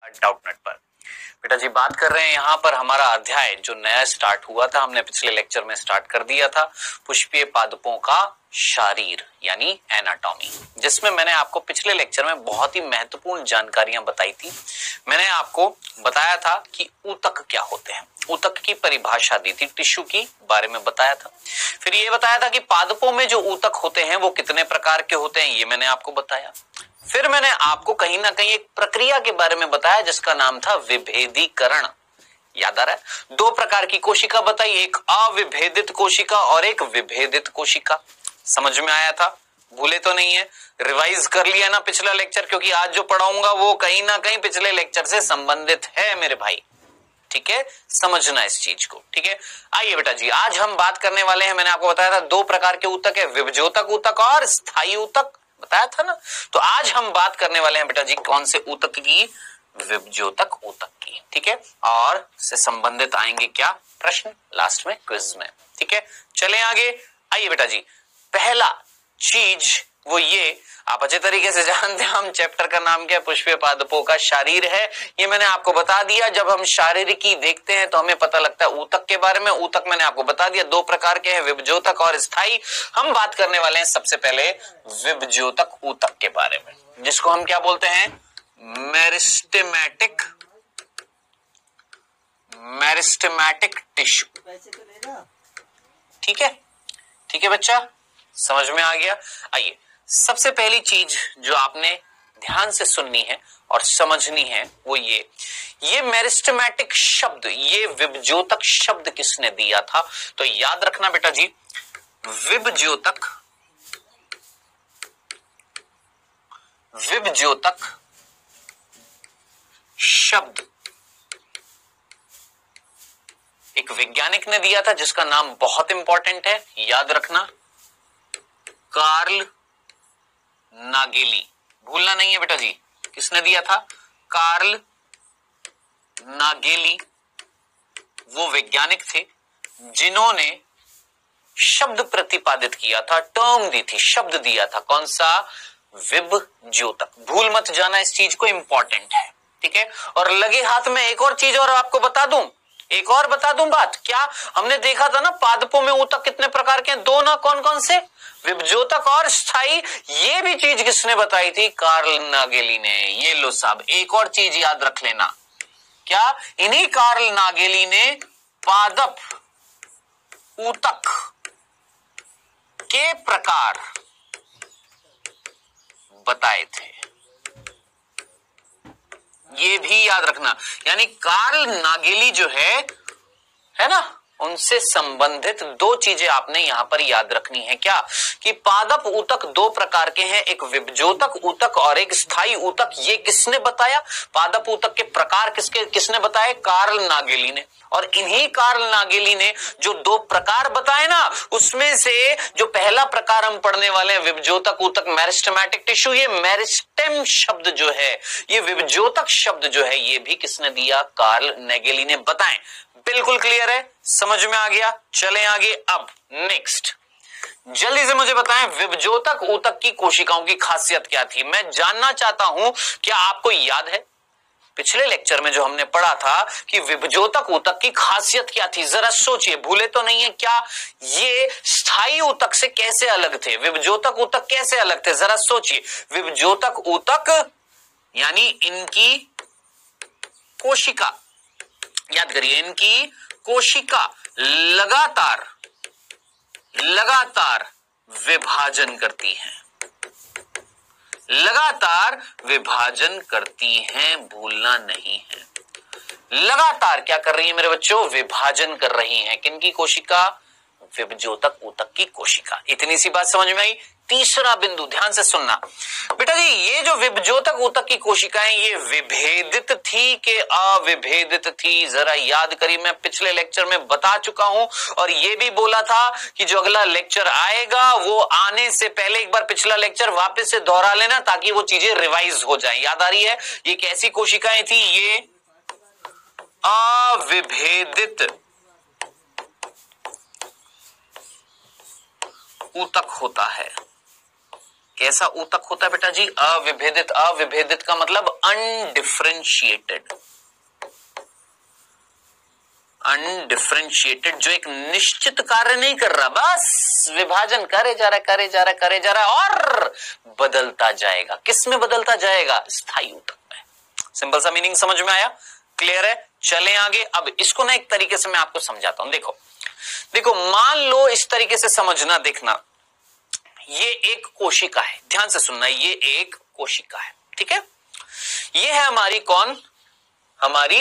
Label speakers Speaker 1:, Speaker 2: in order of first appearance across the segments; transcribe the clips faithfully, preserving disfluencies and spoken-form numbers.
Speaker 1: Doubtnut पर। बेटा जी बात कर रहे हैं यहाँ पर हमारा अध्याय जो नया स्टार्ट हुआ था, हमने पिछले लेक्चर में स्टार्ट कर दिया था, पुष्पीय पादपों का शारीर यानी एनाटॉमी, जिसमें मैंने आपको पिछले लेक्चर में बहुत ही महत्वपूर्ण जानकारियां बताई थी। मैंने आपको बताया था कि ऊतक क्या होते हैं, ऊतक की परिभाषा दी थी, टिश्यू की बारे में बताया था। फिर ये बताया था कि पादपों में जो ऊतक होते हैं वो कितने प्रकार के होते हैं, ये मैंने आपको बताया। फिर मैंने आपको कहीं ना कहीं एक प्रक्रिया के बारे में बताया जिसका नाम था विभेदीकरण। याद आ रहा है? दो प्रकार की कोशिका बताई, एक अविभेदित कोशिका और एक विभेदित कोशिका। समझ में आया था? भूले तो नहीं है? रिवाइज कर लिया ना पिछला लेक्चर, क्योंकि आज जो पढ़ाऊंगा वो कहीं ना कहीं पिछले लेक्चर से संबंधित है मेरे भाई। ठीक है, समझना इस चीज को। ठीक है, आइए बेटा जी आज हम बात करने वाले हैं, मैंने आपको बताया था दो प्रकार के ऊतक है, विभज्योतक ऊतक और स्थायी ऊतक, बताया था ना। तो आज हम बात करने वाले हैं बेटा जी कौन से ऊतक की? विभज्योतक ऊतक की। ठीक है, और से संबंधित आएंगे क्या प्रश्न लास्ट में क्विज में। ठीक है, चले आगे। आइए बेटा जी, पहला चीज वो ये, आप अच्छे तरीके से जानते हैं हम चैप्टर का नाम क्या है, पुष्पीय पादपों का शारीर है। ये मैंने आपको बता दिया। जब हम शारीरिकी देखते हैं तो हमें पता लगता है ऊतक के बारे में। ऊतक मैंने आपको बता दिया दो प्रकार के हैं, विभज्योतक और स्थायी। हम बात करने वाले हैं सबसे पहले विभज्योतक ऊतक के बारे में, जिसको हम क्या बोलते हैं? Meristematic meristematic tissue. ठीक है, ठीक है बच्चा, समझ में आ गया। आइए, सबसे पहली चीज जो आपने ध्यान से सुननी है और समझनी है वो ये ये मेरिस्टेमेटिक शब्द, ये विभज्योतक शब्द किसने दिया था? तो याद रखना बेटा जी, विभज्योतक विभज्योतक शब्द एक वैज्ञानिक ने दिया था जिसका नाम बहुत इंपॉर्टेंट है, याद रखना, कार्ल नागेली। भूलना नहीं है बेटा जी, किसने दिया था? Karl Nageli. वो वैज्ञानिक थे जिन्होंने शब्द प्रतिपादित किया था, टर्म दी थी, शब्द दिया था। कौन सा? विभज्योतक। भूल मत जाना इस चीज को, इंपॉर्टेंट है। ठीक है, और लगे हाथ में एक और चीज और आपको बता दूं, एक और बता दूं बात। क्या हमने देखा था ना पादपों में ऊतक कितने प्रकार के हैं? दो ना, कौन कौन से? विभज्योतक और स्थायी। ये भी चीज किसने बताई थी? कार्ल नागेली ने। ये लो साहब, एक और चीज याद रख लेना, क्या इन्हीं कार्ल नागेली ने पादप ऊतक के प्रकार बताए थे। ये भी याद रखना, यानी कार्ल नागेली जो है है ना, उनसे संबंधित दो चीजें आपने यहां पर याद रखनी है। क्या कि पादप ऊतक दो प्रकार के हैं, एक विभज्योतक ऊतक और एक स्थायी ऊतक। ये किसने बताया? पादप ऊतक के प्रकार किसके किसने बताए? कार्ल नागेली ने। और इन्हीं कार्ल नागेली ने जो दो प्रकार बताए ना, उसमें से जो पहला प्रकार हम पढ़ने वाले हैं विभज्योतक ऊतक, मेरिस्टेमेटिक टिश्यू, ये मेरिस्टेम शब्द जो है, ये विभज्योतक शब्द जो है, ये भी किसने दिया? कार्ल नागेली ने बताए। बिल्कुल क्लियर है, समझ में आ गया। चलें आगे। अब नेक्स्ट जल्दी से मुझे बताएं, विभज्योतक ऊतक की कोशिकाओं की खासियत क्या थी? मैं जानना चाहता हूं, क्या आपको याद है पिछले लेक्चर में जो हमने पढ़ा था कि विभज्योतक ऊतक की खासियत क्या थी? जरा सोचिए, भूले तो नहीं है? क्या ये स्थायी ऊतक से कैसे अलग थे? विभज्योतक ऊतक कैसे अलग थे? जरा सोचिए। विभज्योतक ऊतक यानी इनकी कोशिका, याद करिए, इनकी कोशिका लगातार लगातार विभाजन करती हैं, लगातार विभाजन करती हैं, भूलना नहीं है। लगातार क्या कर रही है मेरे बच्चों? विभाजन कर रही हैं। किनकी कोशिका? विभज्योतक ऊतक की कोशिका। इतनी सी बात समझ में आई। तीसरा बिंदु ध्यान से सुनना बेटा जी, ये जो विभज्योतक ऊतक की कोशिकाएं, ये विभेदित थी कि अविभेदित थी? जरा याद करिए, मैं पिछले लेक्चर में बता चुका हूं और ये भी बोला था कि जो अगला लेक्चर आएगा वो आने से पहले एक बार पिछला लेक्चर वापस से दोहरा लेना ताकि वो चीजें रिवाइज हो जाएं। याद आ रही है? ये कैसी कोशिकाएं थी? ये अविभेदित ऊतक होता है, कैसा ऊतक होता है बेटा जी? अविभेदित। अविभेदित का मतलब अनडिफरेंशिएटेड। अनडिफरेंशिएटेड, जो एक निश्चित कार्य नहीं कर रहा, बस विभाजन करे जा रहा है, करे जा रहा है, करे जा रहा है और बदलता जाएगा। किस में बदलता जाएगा? स्थायी ऊतक में। सिंपल सा मीनिंग समझ में आया? क्लियर है? चलें आगे। अब इसको ना एक तरीके से मैं आपको समझाता हूं। देखो देखो मान लो इस तरीके से समझना, देखना, ये एक कोशिका है, ध्यान से सुनना, ये एक कोशिका है, ठीक है? ये है हमारी कौन? हमारी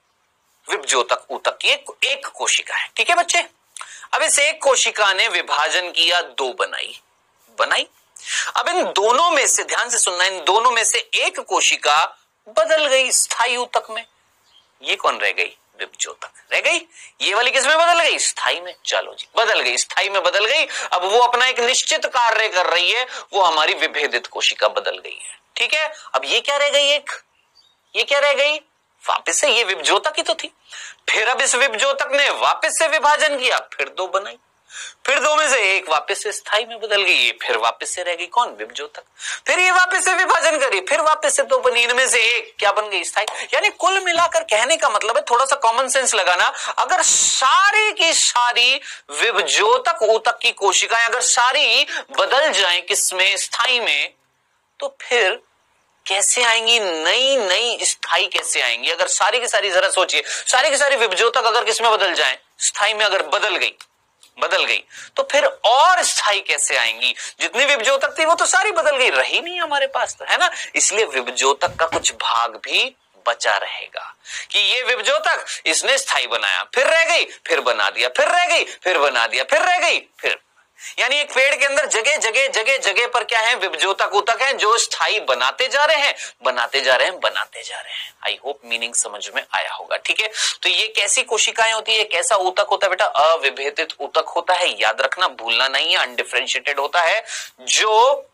Speaker 1: विभजोतक ऊतक की एक, एक कोशिका है, ठीक है बच्चे? अब इस एक कोशिका ने विभाजन किया, दो बनाई बनाई अब इन दोनों में से, ध्यान से सुनना, इन दोनों में से एक कोशिका बदल गई स्थायी ऊतक में। ये कौन रह गई? विभजोतक रह गई। ये वाली किस में बदल गई? स्थायी में। चलो जी, बदल गई, स्थायी में बदल गई। अब वो अपना एक निश्चित कार्य कर रही है, वो हमारी विभेदित कोशिका बदल गई है, ठीक है? अब ये क्या रह गई? एक ये क्या रह गई? वापस से ये विभजोतक ही तो थी। फिर अब इस विभजोतक ने वापस से विभाजन किया, फिर दो बनाई, फिर दो में से एक वापस से स्थायी में बदल गई, फिर वापस से रह गई कौन? विभजोतक। फिर ये वापस से विभाजन करी, फिर वापस से दो बनी, इनमें से एक क्या बन गई? स्थायी। यानी कुल मिलाकर कहने का मतलब है, थोड़ा सा कॉमन सेंस लगाना, अगर सारी की सारी विभजोतक ऊतक की कोशिकाएं अगर सारी बदल जाएं किसमें? स्थायी में, तो फिर कैसे आएंगी? नई नई स्थायी कैसे आएंगी? अगर सारी की सारी, जरा सोचिए, सारी की सारी विभजोतक अगर किसमें बदल जाएं? स्थायी में। अगर बदल गई बदल गई तो फिर और स्थायी कैसे आएंगी? जितनी विभजोतक थी वो तो सारी बदल गई, रही नहीं हमारे पास, तो है ना? इसलिए विभजोतक का कुछ भाग भी बचा रहेगा कि ये विभजोतक इसने स्थायी बनाया, फिर रह गई, फिर बना दिया, फिर रह गई, फिर बना दिया, फिर रह गई, फिर। यानी एक पेड़ के अंदर जगह जगह जगह जगह पर क्या है? विभजोतक ऊतक है, जो स्थायी बनाते जा रहे हैं, बनाते जा रहे हैं, बनाते जा रहे हैं। आई होप मीनिंग समझ में आया होगा, ठीक है? तो ये कैसी कोशिकाएं होती है, कैसा ऊतक होता है बेटा? अविभेदित ऊतक होता है, याद रखना, भूलना नहीं है। अनडिफरेंशिएटेड होता है, जो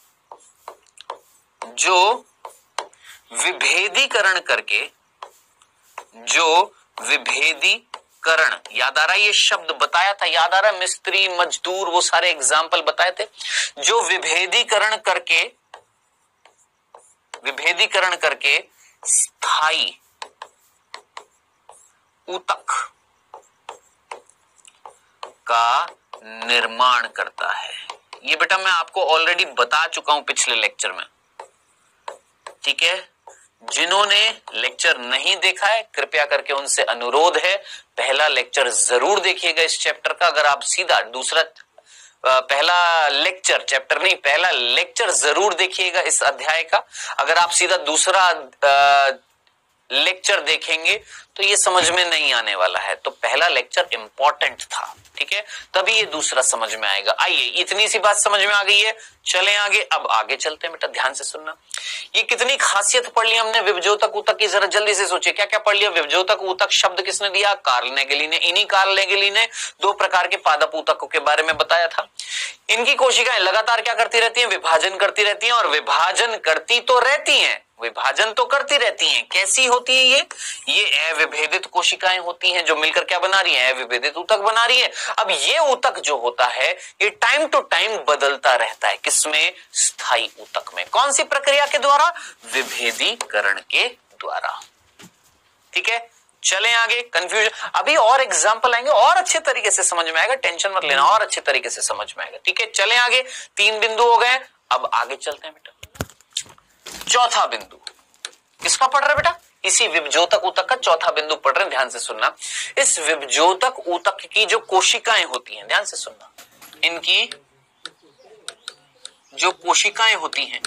Speaker 1: जो विभेदीकरण करके, जो विभेदी करण, याद आ रहा है ये शब्द बताया था, याद आ रहा है? मिस्त्री, मजदूर, वो सारे एग्जाम्पल बताए थे। जो विभेदीकरण करके विभेदीकरण करके स्थायी ऊतक का निर्माण करता है। ये बेटा मैं आपको ऑलरेडी बता चुका हूं पिछले लेक्चर में, ठीक है? जिन्होंने लेक्चर नहीं देखा है, कृपया करके उनसे अनुरोध है, पहला लेक्चर जरूर देखिएगा इस चैप्टर का। अगर आप सीधा दूसरा, पहला लेक्चर, चैप्टर नहीं, पहला लेक्चर जरूर देखिएगा इस अध्याय का। अगर आप सीधा दूसरा लेक्चर देखेंगे तो ये समझ में नहीं आने वाला है। तो पहला लेक्चर इंपॉर्टेंट था, ठीक है? तभी ये दूसरा समझ में आएगा। आइए, इतनी सी बात समझ में आ गई है, चलें आगे। अब आगे चलते हैं बेटा, ध्यान से सुनना। ये कितनी खासियत पढ़ ली हमने विभजोतक ऊतक की, जरा जल्दी से सोचिए क्या क्या पढ़ लिया? विभजोतक ऊतक शब्द किसने दिया? कार्ल नेगेली ने। इन्हीं कार्ल नेगेली ने दो प्रकार के पादप ऊतकों के बारे में बताया था। इनकी कोशिकाएं लगातार क्या करती रहती हैं? विभाजन करती रहती हैं, और विभाजन करती तो रहती हैं, विभाजन तो करती रहती हैं। कैसी होती है ये? ये अविभेदित कोशिकाएं होती हैं, जो मिलकर क्या बना रही हैं? अविभेदित ऊतक बना रही है। अब ये ऊतक जो होता है, ये टाइम टू टाइम बदलता रहता है। किसमें? स्थायी ऊतक में। कौन सी प्रक्रिया के द्वारा? विभेदीकरण के द्वारा, ठीक है? चलें आगे। कंफ्यूजन, अभी और एग्जाम्पल आएंगे, और अच्छे तरीके से समझ में आएगा, टेंशन मत लेना, और अच्छे तरीके से समझ में आएगा, ठीक है? चलें आगे। तीन बिंदु हो गए, अब आगे चलते हैं बेटा। चौथा बिंदु किसका पढ़ रहे हैं बेटा? इसी विभजोतक ऊतक का चौथा बिंदु पढ़ रहे हैं, ध्यान से सुनना। इस विभजोतक ऊतक की जो कोशिकाएं होती हैं, ध्यान से सुनना, इनकी जो कोशिकाएं होती हैं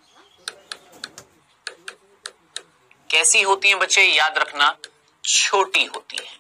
Speaker 1: कैसी होती हैं बच्चे? याद रखना, छोटी होती हैं।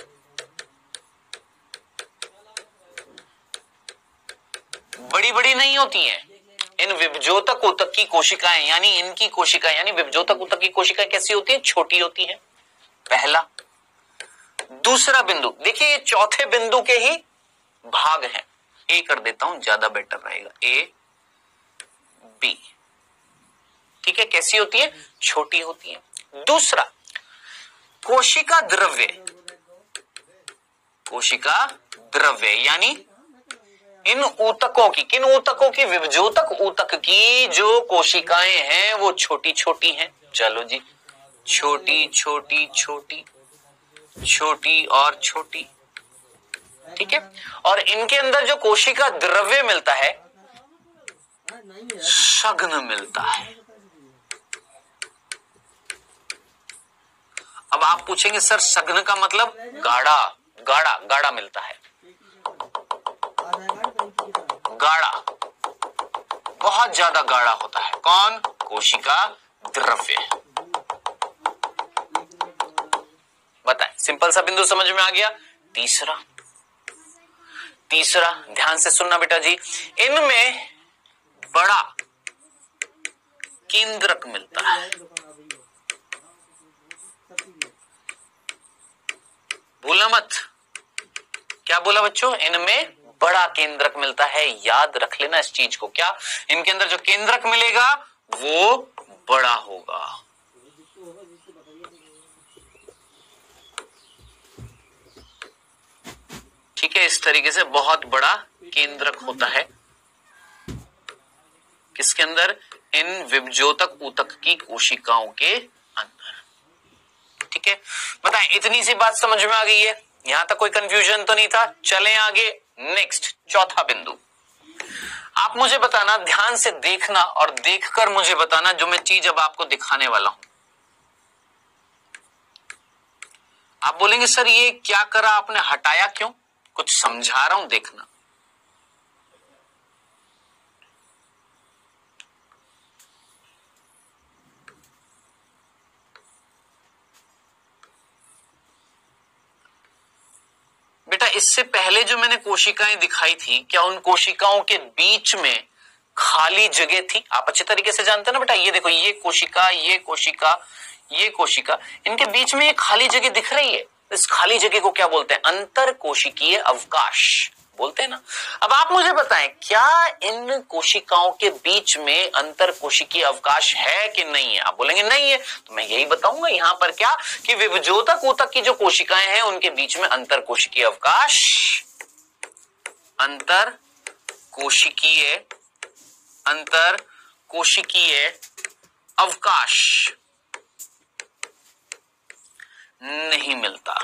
Speaker 1: बड़ी बड़ी नहीं होती हैं। इन विभजोतक ऊतक की कोशिकाएं, यानी इनकी कोशिकाएं, यानी विभजोतक ऊतक की कोशिकाएं कैसी होती हैं? छोटी होती हैं, पहला। दूसरा बिंदु देखिए, ये चौथे बिंदु के ही भाग हैं। ए कर देता हूं, ज्यादा बेटर रहेगा। ए बी, ठीक है? कैसी होती है? छोटी होती है। दूसरा, कोशिका द्रव्य, कोशिका द्रव्य यानी इन ऊतकों की, किन ऊतकों की? विभजोतक ऊतक की जो कोशिकाएं हैं वो छोटी छोटी हैं। चलो जी, छोटी छोटी छोटी छोटी और छोटी, ठीक है। और इनके अंदर जो कोशिका द्रव्य मिलता है, शग्न मिलता है। अब आप पूछेंगे सर शग्न का मतलब? गाढ़ा, गाढ़ा गाढ़ा मिलता है, गाढ़ा, बहुत ज्यादा गाढ़ा होता है। कौन? कोशिका द्रव्य। बताएं, सिंपल सा बिंदु समझ में आ गया। तीसरा, तीसरा ध्यान से सुनना बेटा जी, इनमें बड़ा केंद्रक मिलता है। भूलना मत, क्या बोला बच्चों? इनमें बड़ा केंद्रक मिलता है। याद रख लेना इस चीज को। क्या? इनके अंदर जो केंद्रक मिलेगा वो बड़ा होगा। ठीक है, इस तरीके से बहुत बड़ा केंद्रक होता है। किसके अंदर? इन विभजोतक ऊतक की कोशिकाओं के अंदर। ठीक है, बताएं, इतनी सी बात समझ में आ गई है? यहां तक कोई कंफ्यूजन तो नहीं था? चलें आगे। नेक्स्ट, चौथा बिंदु। आप मुझे बताना, ध्यान से देखना और देखकर मुझे बताना जो मैं चीज अब आपको दिखाने वाला हूं। आप बोलेंगे सर ये क्या करा आपने, हटाया क्यों? कुछ समझा रहा हूं, देखना। बेटा इससे पहले जो मैंने कोशिकाएं दिखाई थी, क्या उन कोशिकाओं के बीच में खाली जगह थी? आप अच्छे तरीके से जानते हैं ना बेटा। ये देखो, ये कोशिका, ये कोशिका, ये कोशिका, इनके बीच में ये खाली जगह दिख रही है। इस खाली जगह को क्या बोलते हैं? अंतर कोशिकीय अवकाश बोलते हैं ना। अब आप मुझे बताएं, क्या इन कोशिकाओं के बीच में अंतर कोशिकीय अवकाश है कि नहीं है? आप बोलेंगे नहीं है, तो मैं यही बताऊंगा यहां पर क्या, कि विभजोतक ऊतक की जो कोशिकाएं हैं उनके बीच में अंतर कोशिकीय अवकाश, अंतर कोशिकीय अंतर कोशिकीय अवकाश नहीं मिलता।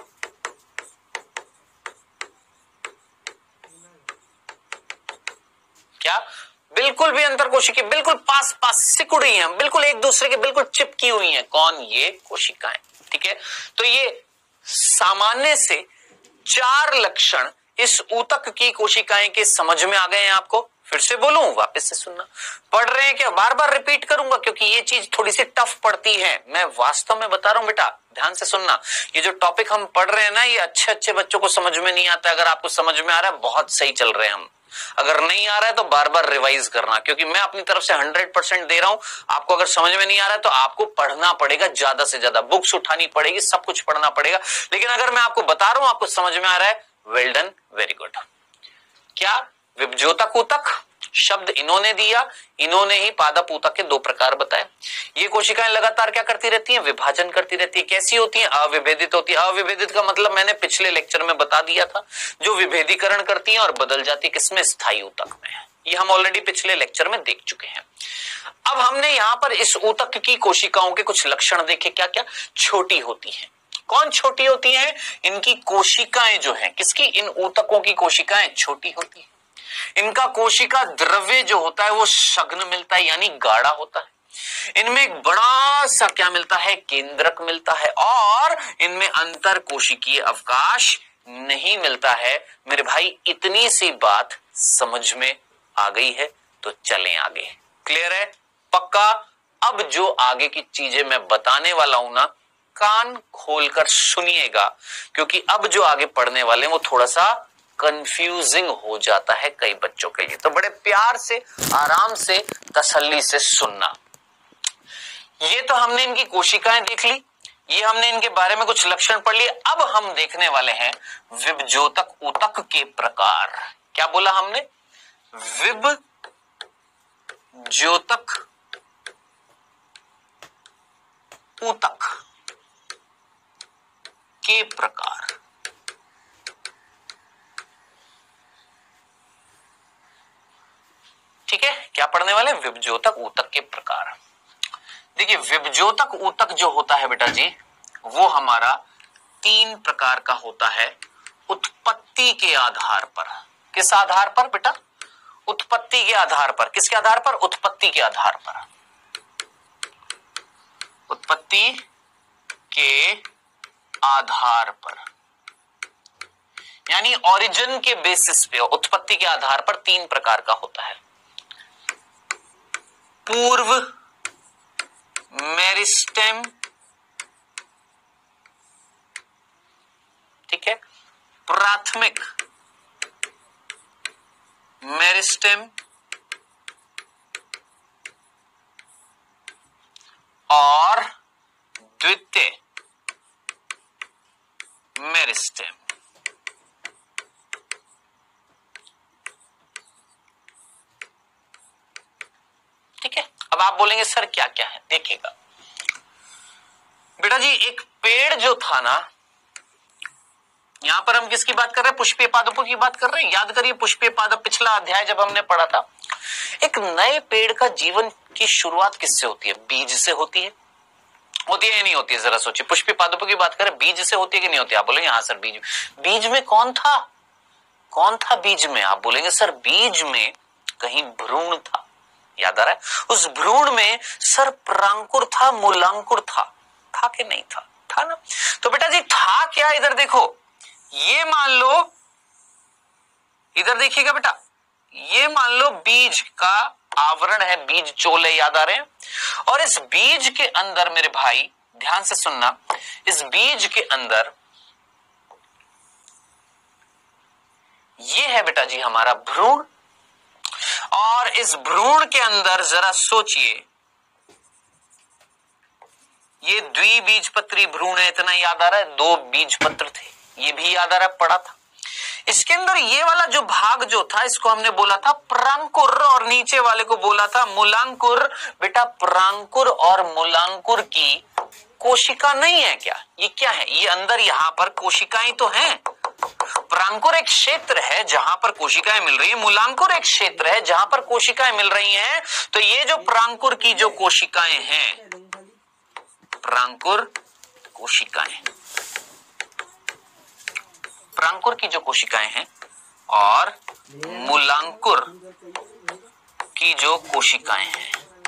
Speaker 1: क्या? बिल्कुल भी अंतर कोशिकीय, बिल्कुल पास पास सिकुड़ी हैं, बिल्कुल एक दूसरे के बिल्कुल चिपकी हुई हैं। कौन? ये कोशिकाएं। ठीक है, तो ये सामान्य से चार लक्षण इस ऊतक की कोशिकाएं के समझ में आ गए हैं आपको? फिर से बोलूं, वापस से सुनना। पढ़ रहे हैं क्या? बार बार रिपीट करूंगा क्योंकि ये चीज थोड़ी सी टफ पड़ती है। मैं वास्तव में बता रहा हूं बेटा, ध्यान से सुनना। ये जो टॉपिक हम पढ़ रहे हैं ना, ये अच्छे अच्छे बच्चों को समझ में नहीं आता। अगर आपको समझ में आ रहा है, बहुत सही चल रहे हैं हम। अगर नहीं आ रहा है तो बार बार रिवाइज करना, क्योंकि मैं अपनी तरफ से हंड्रेड परसेंट दे रहा हूं। आपको अगर समझ में नहीं आ रहा है तो आपको पढ़ना पड़ेगा, ज्यादा से ज्यादा बुक्स उठानी पड़ेगी, सब कुछ पढ़ना पड़ेगा। लेकिन अगर मैं आपको बता रहा हूं, आपको समझ में आ रहा है, वेल डन, वेरी गुड। क्या? विभजोतक ऊतक शब्द इन्होंने दिया, इन्होंने ही पादप ऊतक के दो प्रकार बताए। ये कोशिकाएं लगातार क्या करती रहती हैं? विभाजन करती रहती है। कैसी होती हैं? अविभेदित होती है। अविभेदित का मतलब मैंने पिछले लेक्चर में बता दिया था, जो विभेदीकरण करती हैं और बदल जाती है किसमें? स्थायी ऊतक में। ये हम ऑलरेडी पिछले लेक्चर में देख चुके हैं। अब हमने यहां पर इस ऊतक की कोशिकाओं के कुछ लक्षण देखे। क्या क्या? छोटी होती है। कौन छोटी होती है? इनकी कोशिकाएं जो है, किसकी? इन ऊतकों की कोशिकाएं छोटी होती है। इनका कोशिका द्रव्य जो होता है वो शग्न मिलता है, यानी गाढ़ा होता है। इनमें एक बड़ा सा क्या मिलता है? केंद्रक मिलता है। और इनमें अंतर कोशिकीय अवकाश नहीं मिलता है। मेरे भाई इतनी सी बात समझ में आ गई है, तो चलें आगे। क्लियर है? पक्का? अब जो आगे की चीजें मैं बताने वाला हूं ना, कान खोलकर सुनिएगा, क्योंकि अब जो आगे पढ़ने वाले हैं वो थोड़ा सा कंफ्यूजिंग हो जाता है कई बच्चों के लिए। तो बड़े प्यार से, आराम से, तसल्ली से सुनना। ये तो हमने इनकी कोशिकाएं देख ली, ये हमने इनके बारे में कुछ लक्षण पढ़ लिए। अब हम देखने वाले हैं विभजोतक ऊतक के प्रकार। क्या बोला हमने? विभजोतक ऊतक के प्रकार। विभज्योतक ऊतक के प्रकार। देखिए विभज्योतक ऊतक जो होता है बेटा जी वो हमारा तीन प्रकार का होता है उत्पत्ति के आधार पर। किस आधार पर बेटा? उत्पत्ति के आधार पर। किसके आधार पर? उत्पत्ति के आधार पर। उत्पत्ति के आधार पर यानी ओरिजिन के बेसिस पे, उत्पत्ति के आधार पर तीन प्रकार का होता है। पूर्व मेरिस्टेम, ठीक है, प्राथमिक मेरिस्टेम और द्वितीय मेरिस्टेम। ठीक है, अब आप बोलेंगे सर क्या क्या है? देखिएगा बेटा जी, एक पेड़ जो था ना, यहां पर हम किसकी बात कर रहे हैं? पुष्पीय पादपों की बात कर रहे हैं। याद करिए पुष्पीय पादप पिछला अध्याय जब हमने पढ़ा था, एक नए पेड़ का जीवन की शुरुआत किससे होती है? बीज से होती है। होती है या नहीं होती है? जरा सोचिए, पुष्पीय पादपों की बात करें, बीज से होती है कि नहीं होती? आप बोलेंगे हाँ सर बीज। बीज में कौन था? कौन था बीज में? आप बोलेंगे सर बीज में कहीं भ्रूण था। याद आ रहा है? उस भ्रूण में सर प्रांकुर था, मूलांकुर था। था कि नहीं था? था ना। तो बेटा जी था क्या? इधर देखो, ये मान लो, इधर देखिएगा बेटा, ये मान लो बीज का आवरण है, बीज चोले, याद आ रहे हैं? और इस बीज के अंदर मेरे भाई ध्यान से सुनना, इस बीज के अंदर ये है बेटा जी हमारा भ्रूण, और इस भ्रूण के अंदर जरा सोचिए, ये द्विबीजपत्री भ्रूण है, इतना याद आ रहा है? दो बीजपत्र थे, ये भी याद आ रहा है, पढ़ा था। इसके अंदर ये वाला जो भाग जो था इसको हमने बोला था प्रांकुर, और नीचे वाले को बोला था मूलांकुर। बेटा प्रांकुर और मूलांकुर की कोशिका नहीं है क्या? ये क्या है? ये अंदर यहां पर कोशिकाएं तो हैं। प्रांकुर एक क्षेत्र है जहां पर कोशिकाएं मिल रही है, मूलांकुर एक क्षेत्र है जहां पर कोशिकाएं मिल रही हैं। तो ये जो प्रांकुर की जो कोशिकाएं हैं, प्रांकुर कोशिकाएं, प्रांकुर की जो कोशिकाएं हैं और मूलांकुर की जो कोशिकाएं हैं,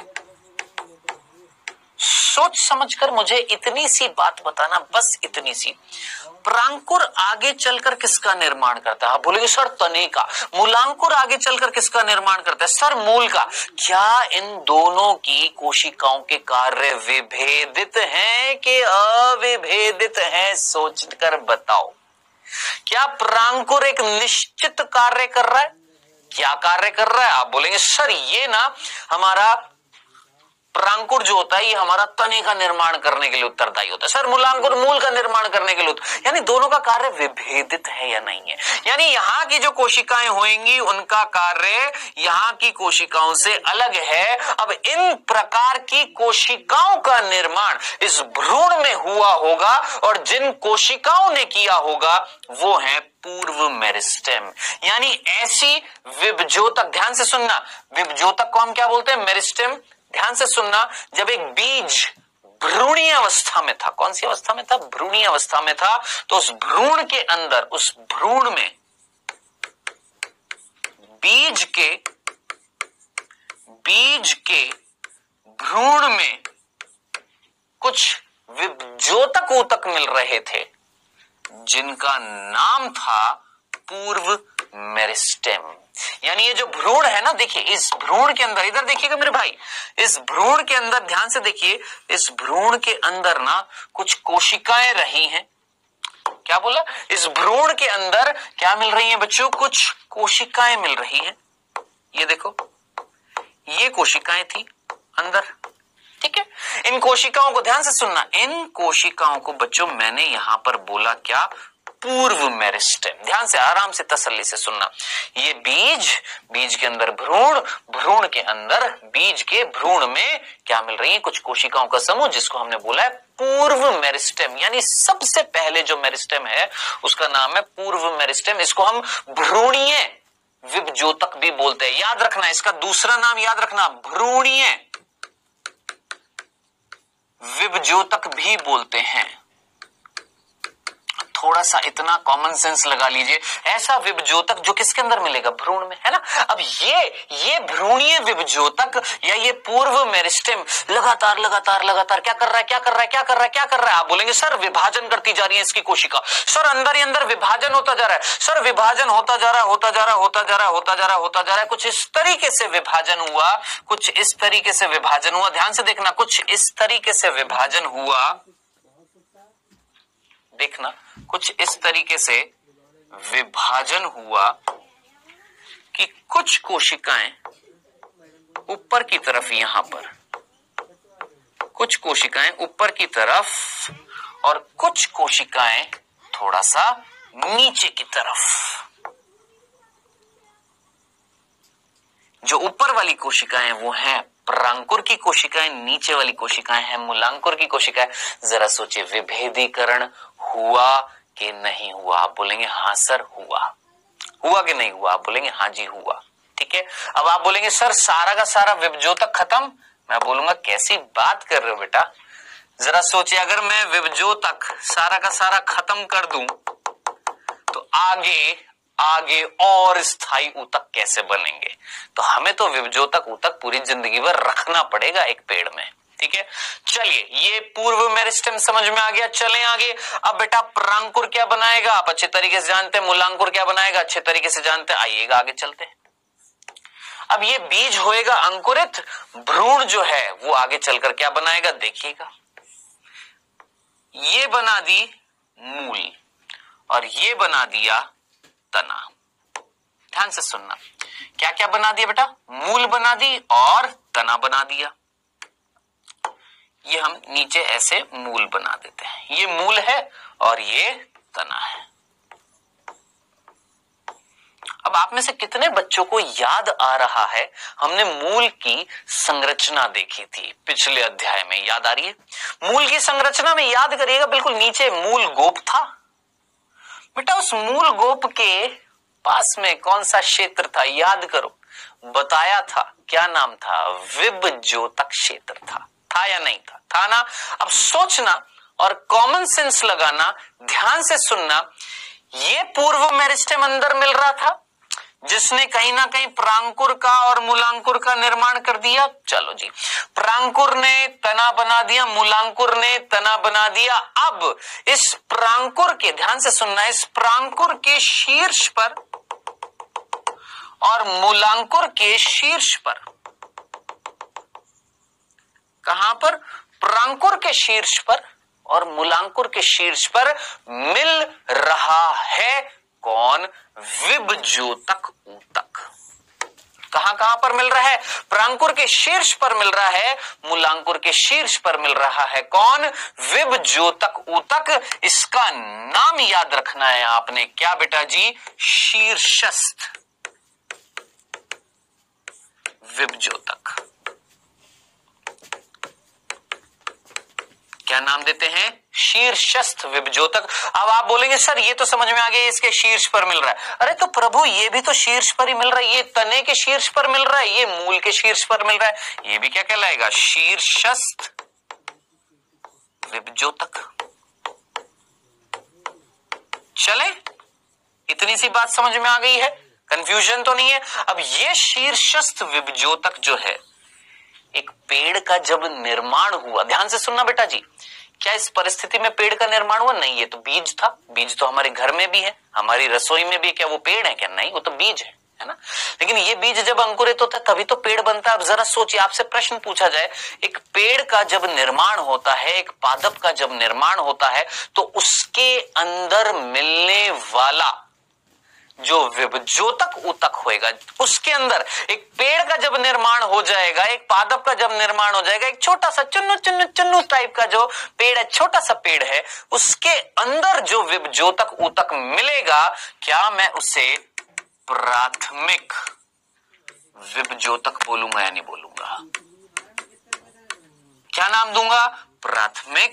Speaker 1: सोच समझकर मुझे इतनी सी बात बताना, बस इतनी सी। प्रांकुर आगे चलकर किसका निर्माण करता है? आप बोलेंगे सर तने का। मूलांकुर आगे चलकर किसका निर्माण करता है? सर मूल का। क्या इन दोनों की कोशिकाओं के कार्य विभेदित हैं कि अविभेदित हैं? सोचकर बताओ। क्या प्रांकुर एक निश्चित कार्य कर रहा है? क्या कार्य कर रहा है? आप बोलेंगे सर ये ना हमारा प्रांकुर जो होता है ये हमारा तने का निर्माण करने के लिए उत्तरदायी होता है। सर मूलांकुर मूल का निर्माण करने के लिए, यानी दोनों का कार्य विभेदित है या नहीं है? यानी यहाँ की जो कोशिकाएं होंगी उनका कार्य यहाँ की कोशिकाओं से अलग है। अब इन प्रकार की कोशिकाओं का निर्माण इस भ्रूण में हुआ होगा, और जिन कोशिकाओं ने किया होगा वो है पूर्व मेरिस्टेम। यानी ऐसी विभज्योतक, ध्यान से सुनना, विभज्योतक को हम क्या बोलते हैं? मेरिस्टेम। ध्यान से सुनना, जब एक बीज भ्रूणीय अवस्था में था, कौन सी अवस्था में था? भ्रूणीय अवस्था में था, तो उस भ्रूण के अंदर, उस भ्रूण में बीज के बीज के भ्रूण में कुछ विभज्योतक ऊतक मिल रहे थे जिनका नाम था पूर्व मेरिस्टेम। यानी ये जो भ्रूण है ना, देखिए इस भ्रूण के अंदर, इधर देखिएगा मेरे भाई, इस भ्रूण के अंदर ध्यान से देखिए, इस भ्रूण के अंदर ना कुछ कोशिकाएं रही हैं। क्या बोला? इस भ्रूण के अंदर क्या मिल रही हैं बच्चों? कुछ कोशिकाएं मिल रही हैं। ये देखो, ये कोशिकाएं थी अंदर, ठीक है। इन कोशिकाओं को ध्यान से सुनना, इन कोशिकाओं को बच्चों मैंने यहां पर बोला क्या? पूर्व मेरिस्टेम। ध्यान से, आराम से, तसल्ली से सुनना। ये बीज, बीज के अंदर भ्रूण, भ्रूण के अंदर बीज के भ्रूण में क्या मिल रही है? कुछ कोशिकाओं का समूह, जिसको हमने बोला है पूर्व मेरिस्टेम। यानी सबसे पहले जो मेरिस्टेम है उसका नाम है पूर्व मेरिस्टेम। इसको हम भ्रूणीय विभज्योतक भी बोलते हैं। याद रखना, इसका दूसरा नाम याद रखना, भ्रूणीय विभज्योतक भी बोलते हैं। थोड़ा सा इतना कॉमन सेंस लगा लीजिए, ऐसा विभज्योतक जो किसके अंदर मिलेगा, भ्रूण में, है ना। अब ये ये भ्रूणीय विभज्योतक या ये पूर्व मेरिस्टेम लगातार लगातार लगातार क्या कर रहा है, क्या कर रहा है, क्या कर रहा है, क्या कर रहा है। आप बोलेंगे सर विभाजन करती जा रही है इसकी कोशिका, सर अंदर ही अंदर विभाजन होता जा रहा है, सर विभाजन होता जा रहा है होता जा रहा है होता जा रहा है होता जा रहा है होता जा रहा है कुछ इस तरीके से विभाजन हुआ, कुछ इस तरीके से विभाजन हुआ। ध्यान से देखना, कुछ इस तरीके से विभाजन हुआ, देखना कुछ इस तरीके से विभाजन हुआ कि कुछ कोशिकाएं ऊपर की तरफ, यहां पर कुछ कोशिकाएं ऊपर की तरफ और कुछ कोशिकाएं थोड़ा सा नीचे की तरफ। जो ऊपर वाली कोशिकाएं वो हैं प्रांकुर की कोशिकाएं, नीचे वाली कोशिकाएं हैं मूलांकुर की कोशिकाएं। जरा सोचिए, विभेदीकरण हुआ कि नहीं हुआ। आप बोलेंगे हाँ सर हुआ। हुआ कि नहीं हुआ, आप बोलेंगे हाँ जी हुआ। ठीक है, अब आप बोलेंगे सर सारा का सारा विभज्योतक खत्म। मैं बोलूंगा कैसी बात कर रहे हो बेटा, जरा सोचिए, अगर मैं विभज्योतक सारा का सारा खत्म कर दूं तो आगे आगे और स्थायी ऊतक कैसे बनेंगे। तो हमें तो विभज्योतक ऊतक पूरी जिंदगी भर रखना पड़ेगा एक पेड़ में। ठीक है, चलिए ये पूर्व मेरिस्टेम समझ में आ गया। चलें आगे। अब बेटा प्रांकुर क्या बनाएगा, आप अच्छे तरीके से जानते हैं। मूलांकुर क्या बनाएगा, अच्छे तरीके से जानते हैं। आइएगा आगे चलते हैं। अब ये बीज होएगा अंकुरित, भ्रूण जो है वो आगे चलकर क्या बनाएगा, देखिएगा। ये बना दी मूल और ये बना दिया तना। ध्यान से सुनना, क्या क्या बना दिया बेटा, मूल बना दी और तना बना दिया। ये हम नीचे ऐसे मूल बना देते हैं, ये मूल है और ये तना है। अब आप में से कितने बच्चों को याद आ रहा है, हमने मूल की संरचना देखी थी पिछले अध्याय में, याद आ रही है। मूल की संरचना में याद करिएगा, बिल्कुल नीचे मूल गोप था। बेटा उस मूल गोप के पास में कौन सा क्षेत्र था, याद करो, बताया था, क्या नाम था, विभज्योतक क्षेत्र था। था या नहीं था, था ना। अब सोचना और कॉमन सेंस लगाना, ध्यान से सुनना। ये पूर्व मेरिस्टेम अंदर मिल रहा था जिसने कहीं ना कहीं प्रांकुर का और मूलांकुर का निर्माण कर दिया। चलो जी, प्रांकुर ने तना बना दिया, मूलांकुर ने तना बना दिया। अब इस प्रांकुर के, ध्यान से सुनना, इस प्रांकुर के शीर्ष पर और मूलांकुर के शीर्ष पर, कहां पर, प्रांकुर के शीर्ष पर और मूलांकुर के शीर्ष पर मिल रहा है कौन, विभज्योतक ऊतक। कहां कहां पर मिल रहा है, प्रांकुर के शीर्ष पर मिल रहा है, मूलांकुर के शीर्ष पर मिल रहा है कौन, विभज्योतक ऊतक। इसका नाम याद रखना है आपने, क्या बेटा जी, शीर्षस्थ विभज्योतक। क्या नाम देते हैं, शीर्षस्थ विभज्योतक। अब आप बोलेंगे सर ये तो समझ में आ गया, इसके शीर्ष पर मिल रहा है। अरे तो प्रभु ये भी तो शीर्ष पर ही मिल रहा है, ये तने के शीर्ष पर मिल रहा है, ये मूल के शीर्ष पर मिल रहा है, ये भी क्या कहलाएगा, शीर्षस्थ विभज्योतक। चले, इतनी सी बात समझ में आ गई है, कंफ्यूजन तो नहीं है। अब ये शीर्षस्थ विभज्योतक जो है, एक पेड़ का जब निर्माण हुआ, ध्यान से सुनना बेटा जी, क्या इस परिस्थिति में पेड़ का निर्माण हुआ, नहीं, ये तो बीज था। बीज तो हमारे घर में भी है, हमारी रसोई में भी है, क्या वो पेड़ है क्या, नहीं, वो तो बीज है, है ना। लेकिन ये बीज जब अंकुरित होता है तभी तो पेड़ बनता है। अब जरा सोचिए, आपसे प्रश्न पूछा जाए, एक पेड़ का जब निर्माण होता है, एक पादप का जब निर्माण होता है, तो उसके अंदर मिलने वाला जो विभज्योतक ऊतक होएगा, उसके अंदर एक पेड़ का जब निर्माण हो जाएगा, एक पादप का जब निर्माण हो जाएगा, एक छोटा सा चुन्नू चुन्नू चुन्नू टाइप का जो पेड़ है, छोटा सा पेड़ है, उसके अंदर जो विभज्योतक ऊतक मिलेगा, क्या मैं उसे प्राथमिक विभज्योतक बोलूंगा या नहीं बोलूंगा, क्या नाम दूंगा, प्राथमिक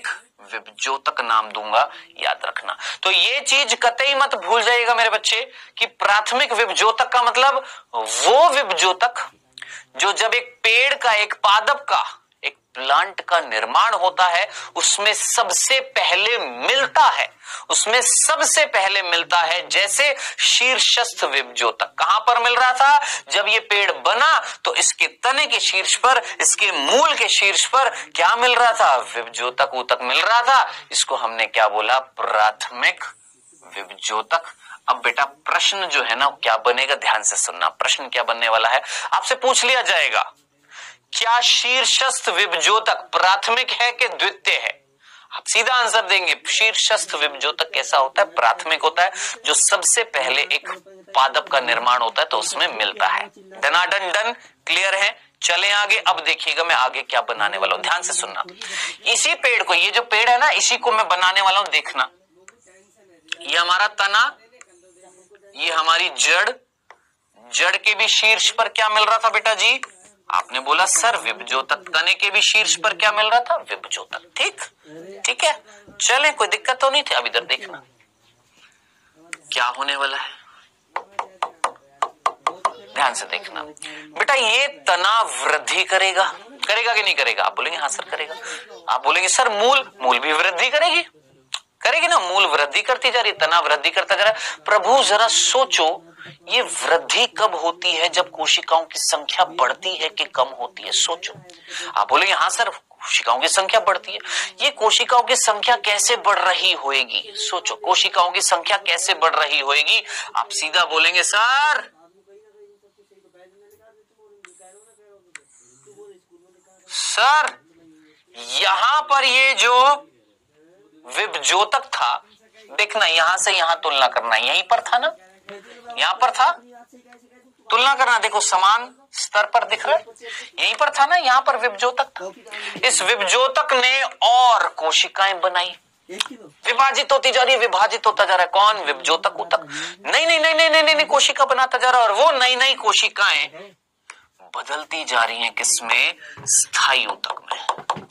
Speaker 1: विभजोतक नाम दूंगा, याद रखना। तो ये चीज कतई मत भूल जाइएगा मेरे बच्चे कि प्राथमिक विभजोतक का मतलब वो विभजोतक जो जब एक पेड़ का, एक पादप का, एक प्लांट का निर्माण होता है उसमें सबसे पहले मिलता है, उसमें सबसे पहले मिलता है। जैसे शीर्षस्थ विभजोतक कहां पर मिल रहा था? जब ये पेड़ बना तो इसके तने के शीर्ष पर, इसके मूल के शीर्ष पर क्या मिल रहा था? विभजोतक ऊतक मिल रहा था। इसको हमने क्या बोला? प्राथमिक विभजोतक। अब बेटा प्रश्न जो है ना क्या बनेगा, ध्यान से सुनना। प्रश्न क्या बनने वाला है, आपसे पूछ लिया जाएगा क्या शीर्षस्थ विभजोतक प्राथमिक है कि द्वितीय है? आप सीधा आंसर देंगे शीर्षस्थ विभजोतक कैसा होता है? प्राथमिक होता है, जो सबसे पहले एक पादप का निर्माण होता है तो उसमें मिलता है। धनाडन डन, क्लियर है? चले आगे। अब देखिएगा मैं आगे क्या बनाने वाला हूं, ध्यान से सुनना। इसी पेड़ को, ये जो पेड़ है ना, इसी को मैं बनाने वाला हूं। देखना, ये हमारा तना, ये हमारी जड़, जड़ के भी शीर्ष पर क्या मिल रहा था बेटा जी? आपने बोला सर विभजोतक। तने के भी शीर्ष पर क्या मिल रहा था? विभजोतक। ठीक ठीक है, चले, कोई दिक्कत तो नहीं थी। अब इधर देखना क्या होने वाला है, ध्यान से देखना बेटा। ये तना वृद्धि करेगा, करेगा कि नहीं करेगा? आप बोलेंगे हाँ सर करेगा। आप बोलेंगे सर मूल, मूल भी वृद्धि करेगी, करेगी ना, मूल वृद्धि करती जा रही है, तना वृद्धि करता जा रहा है। प्रभु जरा सोचो, ये वृद्धि कब होती है? जब कोशिकाओं की संख्या बढ़ती है कि कम होती है? सोचो। आप बोलेंगे हाँ सर कोशिकाओं की संख्या बढ़ती है। ये कोशिकाओं की संख्या कैसे बढ़ रही होगी? सोचो, कोशिकाओं की संख्या कैसे बढ़ रही होगी? आप सीधा बोलेंगे सर सर यहां पर ये जो विभजोतक था, देखना यहां से यहां तुलना करना, यहीं पर था ना, यहां पर था, तुलना करना। देखो समान स्तर पर दिख रहा है, यहीं पर था ना, यहां पर विभजोतक था। इस विभजोतक ने और कोशिकाएं बनाई, विभाजित होती जा रही है, विभाजित होता जा रहा है। कौन? विभजोतक ऊतक। नहीं नहीं नहीं नहीं नहीं नहीं कोशिका बनाता जा रहा है, और वो नई नई कोशिकाएं बदलती जा रही हैं किसमें? स्थायी ऊतक में।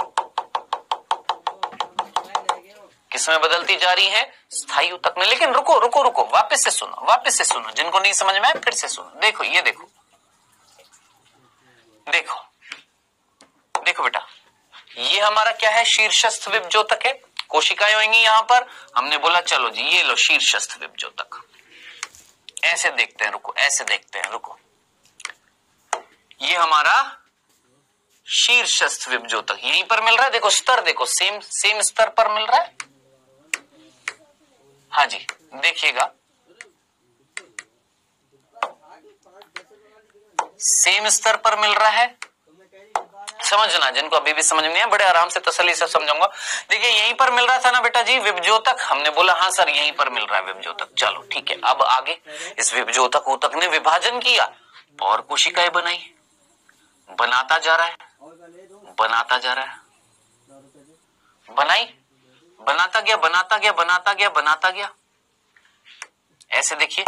Speaker 1: किसमें बदलती जा रही है? स्थायी ऊतक में। लेकिन रुको रुको रुको, वापस से सुनो, वापस से सुनो, जिनको नहीं समझ में आए फिर से सुनो। देखो ये देखो, देखो देखो बेटा, ये हमारा क्या है? शीर्षस्थ विभजोतक है। कोशिकाएं होंगी यहां पर, हमने बोला चलो जी ये लो शीर्षस्थ विभजोतक। ऐसे देखते हैं, रुको, ऐसे देखते हैं, रुको। ये हमारा शीर्षस्थ विभजोतक यहीं पर मिल रहा है। देखो स्तर, देखो सेम सेम स्तर पर मिल रहा है। हाँ जी देखिएगा, सेम स्तर पर मिल रहा है। समझना, जिनको अभी भी समझ नहीं है बड़े आराम से तसल्ली से समझाऊंगा। देखिए यहीं पर मिल रहा था ना बेटा जी विभजोतक, हमने बोला हाँ सर यहीं पर मिल रहा है विभजोतक। चलो ठीक है, अब आगे इस विभजोतक ऊतक ने विभाजन किया और कोशिकाएं बनाई, बनाता जा रहा है, बनाता जा रहा है, बनाई, बनाता गया, बनाता गया, बनाता गया, बनाता गया। ऐसे देखिए,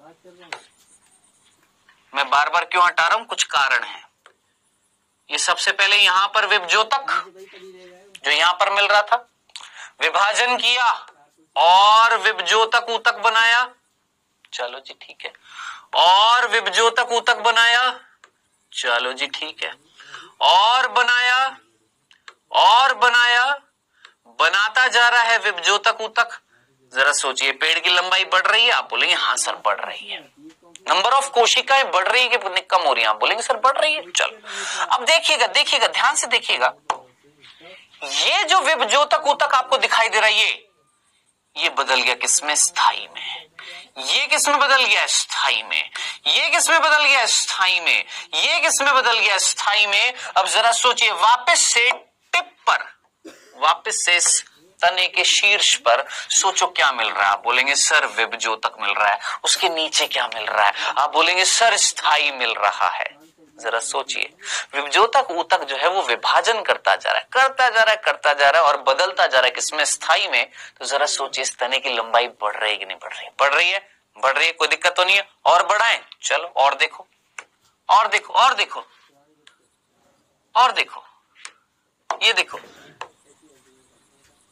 Speaker 1: मैं बार बार क्यों हटा रहा हूं? कुछ कारण है। ये सबसे पहले यहां पर विभजोतक जो यहां पर मिल रहा था, विभाजन किया और विभजोतक ऊतक बनाया। चलो जी ठीक है, और विभजोतक ऊतक बनाया। चलो जी ठीक है, और बनाया और बनाया, बनाता जा रहा है विभजोतक ऊतक। जरा सोचिए, पेड़ की लंबाई बढ़ रही है? आप बोलेंगे हाँ सर बढ़ रही है। नंबर ऑफ कोशिकाएं बढ़ रही है कि कम हो रही है? आप बोलेंगे सर बढ़ रही है। चलो अब देखिएगा, देखिएगा ध्यान से देखिएगा, ये जो विभजोतक ऊतक आपको दिखाई दे रहा है, ये ये बदल गया किसमें? स्थायी में। ये किसमें बदल गया? स्थायी में। ये किसमें बदल गया? स्थायी में। ये किसमें बदल गया? स्थायी में। अब जरा सोचिए, वापस से टिप पर, वापस से तने के शीर्ष पर सोचो क्या मिल रहा है? आप बोलेंगे सर विभजोतक मिल रहा है। उसके नीचे क्या मिल रहा है? आप बोलेंगे सर स्थायी मिल रहा है। जरा सोचिए, विभजोतक ऊतक जो है वो विभाजन करता जा रहा है, करता जा रहा है, करता जा रहा है और बदलता जा रहा है किसमें? स्थायी में। तो जरा सोचिए, इस तने की लंबाई बढ़ रही है कि नहीं बढ़ रही है? बढ़ रही है, बढ़ रही है, कोई दिक्कत तो नहीं है। और बढ़ाएं, चलो और देखो, और देखो, और देखो, और देखो, ये देखो,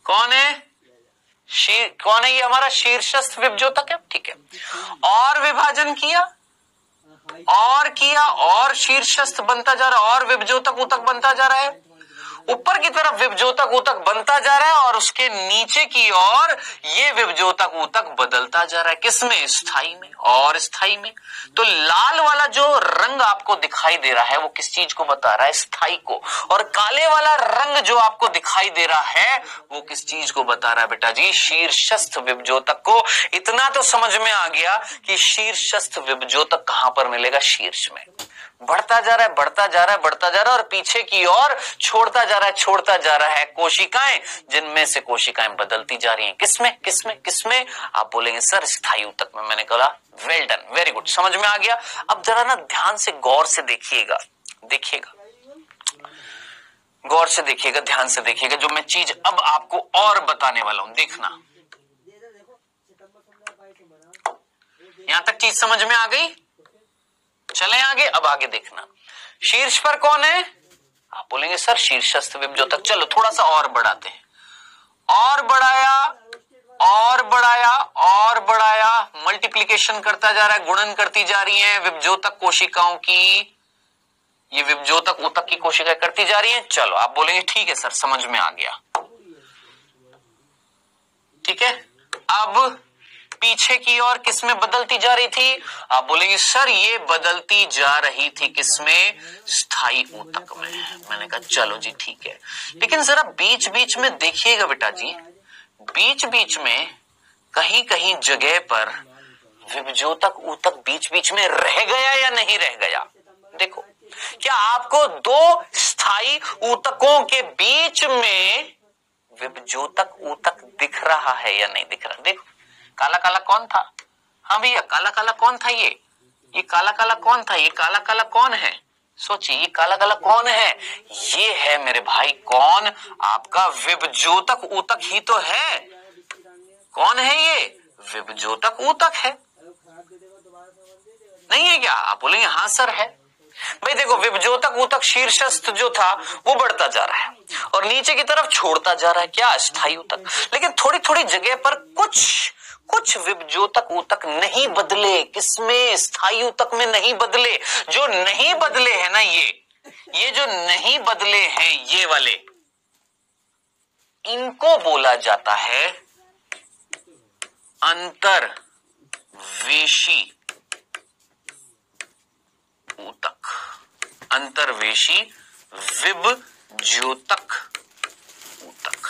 Speaker 1: कौन है? शीर कौन है? ये हमारा शीर्षस्थ विभज्योतक है, ठीक है। और विभाजन किया और किया और शीर्षस्थ बनता जा रहा है और विभज्योतक ऊतक बनता जा रहा है। ऊपर की तरफ विभज्योतक ऊतक बनता जा रहा है और उसके नीचे की ओर ये विभज्योतक ऊतक बदलता जा रहा है। किसमें? स्थाई में और स्थाई में। तो लाल वाला जो रंग आपको दिखाई दे रहा है वो किस चीज को बता रहा है? स्थाई को। और काले वाला रंग जो आपको दिखाई दे रहा है वो किस चीज को बता रहा है बेटा जी? शीर्षस्थ विभज्योतक को। इतना तो समझ में आ गया कि शीर्षस्थ विभज्योतक कहां पर मिलेगा? शीर्ष में। बढ़ता जा रहा है बढ़ता जा रहा है बढ़ता जा रहा है और पीछे की ओर छोड़ता जा रहा है छोड़ता जा रहा है कोशिकाएं, जिनमें से कोशिकाएं बदलती जा रही हैं। किसमें किसमें किसमें? आप बोलेंगे सर स्थायी ऊतक में। मैंने कहा वेल डन, वेरी गुड, समझ में आ गया। अब जरा ना ध्यान से गौर से देखिएगा देखिएगा गौर से देखिएगा ध्यान से देखिएगा जो मैं चीज अब आपको और बताने वाला हूं। देखना, यहां तक चीज समझ में आ गई? चलें आगे। अब आगे देखना, शीर्ष पर कौन है? आप बोलेंगे सर शीर्षस्थ विभज्योतक। चलो थोड़ा सा और बढ़ाते हैं, और बढ़ाया और बढ़ाया और बढ़ाया, मल्टीप्लिकेशन करता जा रहा है, गुणन करती जा रही है विभज्योतक कोशिकाओं की, ये विभज्योतक ऊतक की कोशिकाएं करती जा रही हैं। चलो आप बोलेंगे ठीक है सर, समझ में आ गया, ठीक है। अब पीछे की ओर किसमें बदलती जा रही थी? आप बोलेंगे सर ये बदलती जा रही थी किसमें? स्थायी ऊतक में। मैंने कहा चलो जी ठीक है, लेकिन जरा बीच बीच में देखिएगा बेटा जी, बीच बीच में कहीं कहीं जगह पर विभज्योतक ऊतक बीच बीच में रह गया या नहीं रह गया? देखो, क्या आपको दो स्थायी ऊतकों के बीच में विभज्योतक ऊतक दिख रहा है या नहीं दिख रहा? देखो, काला काला कौन था? हाँ भैया, काला काला कौन था? ये ये काला काला कौन था? ये काला काला कौन है? सोचिए, ये काला काला कौन है? ये है मेरे भाई कौन? आपका विभज्योतक ऊतक ही तो है। कौन है ये? विभज्योतक ऊतक है, नहीं है क्या? आप बोलेंगे हाँ सर है। भाई देखो, विभज्योतक ऊतक शीर्षस्थ जो था वो बढ़ता जा रहा है और नीचे की तरफ छोड़ता जा रहा है, क्या? स्थायी ऊतक। लेकिन थोड़ी थोड़ी जगह पर कुछ कुछ विभज्योतक ऊतक नहीं बदले। किसमें? स्थायी ऊतक में नहीं बदले। जो नहीं बदले हैं ना, ये ये जो नहीं बदले हैं ये वाले, इनको बोला जाता है अंतर्वेशी ऊतक। अंतर्वेशी विभज्योतक ऊतक।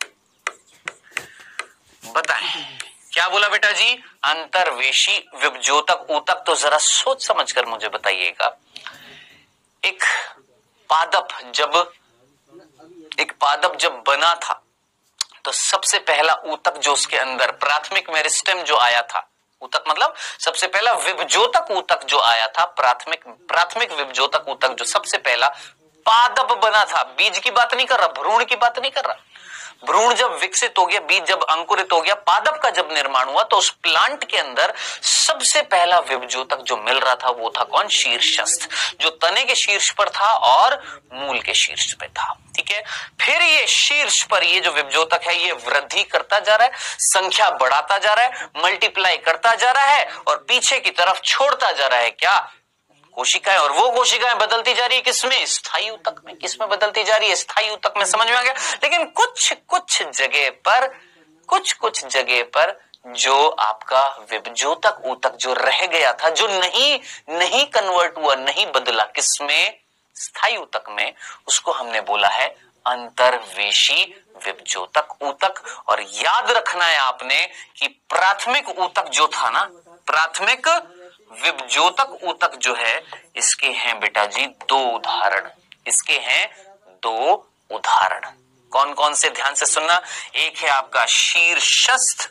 Speaker 1: बताएं क्या बोला बेटा जी? अंतर्वेशी विभज्योतक ऊतक। तो जरा सोच समझकर मुझे बताइएगा, एक पादप जब एक पादप जब बना था तो सबसे पहला ऊतक जो उसके अंदर प्राथमिक मेरिस्टेम जो आया था, ऊतक मतलब सबसे पहला विभज्योतक ऊतक जो आया था, प्राथमिक प्राथमिक विभज्योतक ऊतक जो सबसे पहला पादप बना था। बीज की बात नहीं कर रहा, भ्रूण की बात नहीं कर रहा। भ्रूण जब विकसित हो गया, बीज जब अंकुरित हो गया, पादप का जब निर्माण हुआ, तो उस प्लांट के अंदर सबसे पहला विभज्योतक जो मिल रहा था वो था कौन? शीर्षस्थ, जो तने के शीर्ष पर था और मूल के शीर्ष पे था, ठीक है। फिर ये शीर्ष पर ये जो विभज्योतक है ये वृद्धि करता जा रहा है, संख्या बढ़ाता जा रहा है, मल्टीप्लाई करता जा रहा है और पीछे की तरफ छोड़ता जा रहा है, क्या? कोशिकाएं। और वो कोशिकाएं बदलती जा रही है किसमें? स्थायी ऊतक में। किसमें बदलती जा रही है? स्थायी ऊतक में। समझ में आ गया? लेकिन कुछ कुछ जगह पर कुछ कुछ जगह पर जो आपका विभज्योतक ऊतक जो रह गया था, जो नहीं नहीं कन्वर्ट हुआ, नहीं बदला, किसमें? स्थायी ऊतक में, उसको हमने बोला है अंतर्वेशी विभज्योतक ऊतक। और याद रखना है आपने कि प्राथमिक ऊतक जो था ना, प्राथमिक विभज्योतक ऊतक जो है, इसके हैं बेटा जी दो उदाहरण। इसके हैं दो उदाहरण। कौन कौन से? ध्यान से सुनना। एक है आपका शीर्षस्थ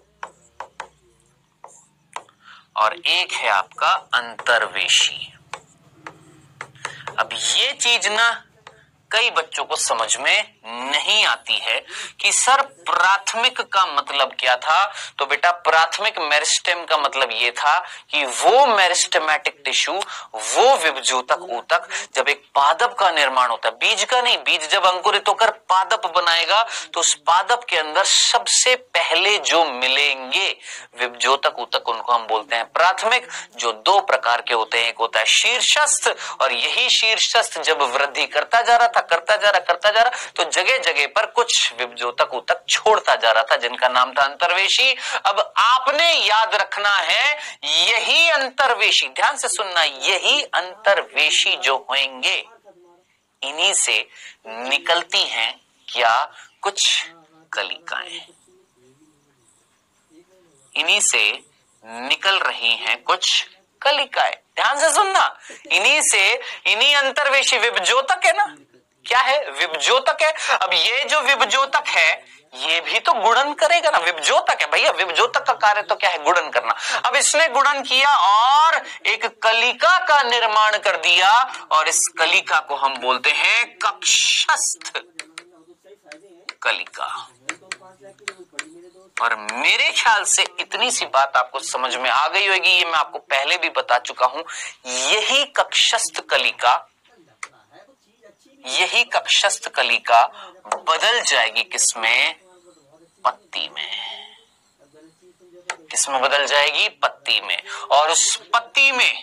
Speaker 1: और एक है आपका अंतर्वेशी। अब ये चीज ना कई बच्चों को समझ में नहीं आती है कि सर प्राथमिक का मतलब क्या था, तो बेटा प्राथमिक मेरिस्टेम का मतलब ये था कि वो मेरिस्टेमेटिक टिश्यू, वो विभजोतक ऊतक जब एक पादप का निर्माण होता है, बीज का नहीं, बीज जब अंकुरित होकर पादप बनाएगा तो उस पादप के अंदर सबसे पहले जो मिलेंगे विभजोतक ऊतक, उनको हम बोलते हैं प्राथमिक, जो दो प्रकार के होते हैं। एक होता है शीर्षस्थ, और यही शीर्षस्थ जब वृद्धि करता जा रहा था करता जा रहा करता जा रहा तो जगह जगह पर कुछ विभजोतक ऊतक छोड़ता जा रहा था, जिनका नाम था अंतर्वेशी। अब आपने याद रखना है यही अंतर्वेशी, ध्यान से सुनना, यही अंतर्वेशी जो होंगे इन्हीं से निकलती हैं क्या कुछ कलिकाएं, इन्हीं से निकल रही हैं कुछ कलिकाएं। ध्यान से सुनना, इन्हीं से, इन्हीं अंतर्वेशी, विभजोतक है ना, क्या है, विभजोतक है। अब ये जो विभजोतक है ये भी तो गुणन करेगा ना, विभजोतक है भैया, विभजोतक का कार्य तो क्या है, गुणन करना। अब इसने गुणन किया और एक कलिका का निर्माण कर दिया, और इस कलिका को हम बोलते हैं कक्षस्थ कलिका। और मेरे ख्याल से इतनी सी बात आपको समझ में आ गई होगी, ये मैं आपको पहले भी बता चुका हूं। यही कक्षस्थ कलिका, यही कक्षस्थ कलिका बदल जाएगी किसमें, पत्ती में। किसमें बदल जाएगी, पत्ती में। और उस पत्ती में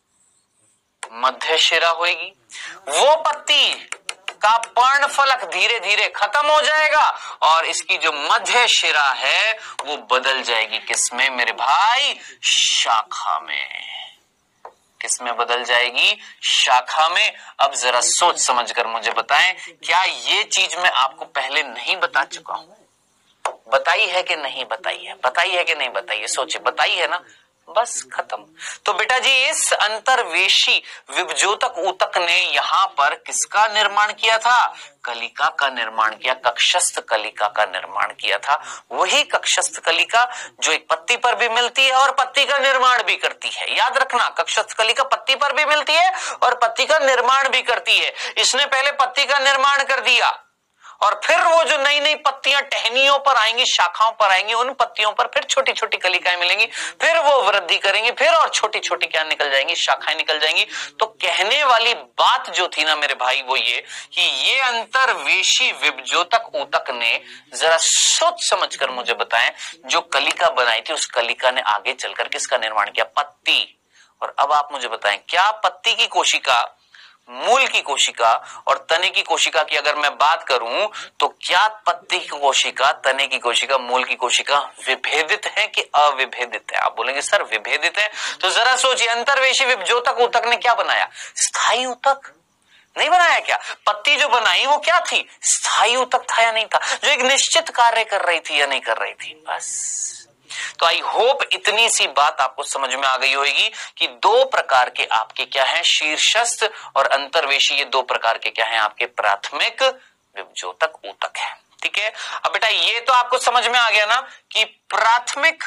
Speaker 1: मध्य शिरा होगी। वो पत्ती का पर्णफलक धीरे धीरे खत्म हो जाएगा और इसकी जो मध्य शिरा है वो बदल जाएगी किसमें मेरे भाई, शाखा में। किसमें बदल जाएगी, शाखा में। अब जरा सोच समझकर मुझे बताएं, क्या ये चीज मैं आपको पहले नहीं बता चुका हूं? बताई है कि नहीं बताई है, बताई है कि नहीं बताई है, सोचिए, बताई है ना, बस खत्म। तो बेटा जी इस अंतर्वेशी विभजोतक ऊतक ने यहां पर किसका निर्माण किया था, कलिका का निर्माण किया, कक्षस्थ कलिका का निर्माण किया था। वही कक्षस्थ कलिका जो एक पत्ती पर भी मिलती है और पत्ती का निर्माण भी करती है। याद रखना, कक्षस्थ कलिका पत्ती पर भी मिलती है और पत्ती का निर्माण भी करती है। इसने पहले पत्ती का निर्माण कर दिया और फिर वो जो नई नई पत्तियां टहनियों पर आएंगी, शाखाओं पर आएंगी, उन पत्तियों पर फिर छोटी छोटी कलिकाएं मिलेंगी, फिर वो वृद्धि करेंगी, फिर और छोटी छोटी क्या निकल जाएंगी, शाखाएं निकल जाएंगी। तो कहने वाली बात जो थी ना मेरे भाई वो ये कि ये अंतर्वेशी विभजोतक ऊतक ने, जरा सोच समझकर मुझे बताएं, जो कलिका बनाई थी उस कलिका ने आगे चलकर किसका निर्माण किया, पत्ती। और अब आप मुझे बताएं, क्या पत्ती की कोशिका, मूल की कोशिका और तने की कोशिका की अगर मैं बात करूं तो क्या पत्ती की कोशिका, तने की कोशिका, मूल की कोशिका विभेदित है कि अविभेदित है? आप बोलेंगे सर विभेदित है। तो जरा सोचिए, अंतर्वेशी विभजोतक ऊतक ने क्या बनाया, स्थायी ऊतक नहीं बनाया क्या? पत्ती जो बनाई वो क्या थी, स्थायी ऊतक था या नहीं था, जो एक निश्चित कार्य कर रही थी या नहीं कर रही थी। बस तो आई होप इतनी सी बात आपको समझ में आ गई होगी कि दो प्रकार के आपके क्या हैं, शीर्षस्थ और अंतर्वेशी, ये दो प्रकार के क्या हैं आपके प्राथमिक विभजोतक ऊतक है। ठीक है, अब बेटा ये तो आपको समझ में आ गया ना कि प्राथमिक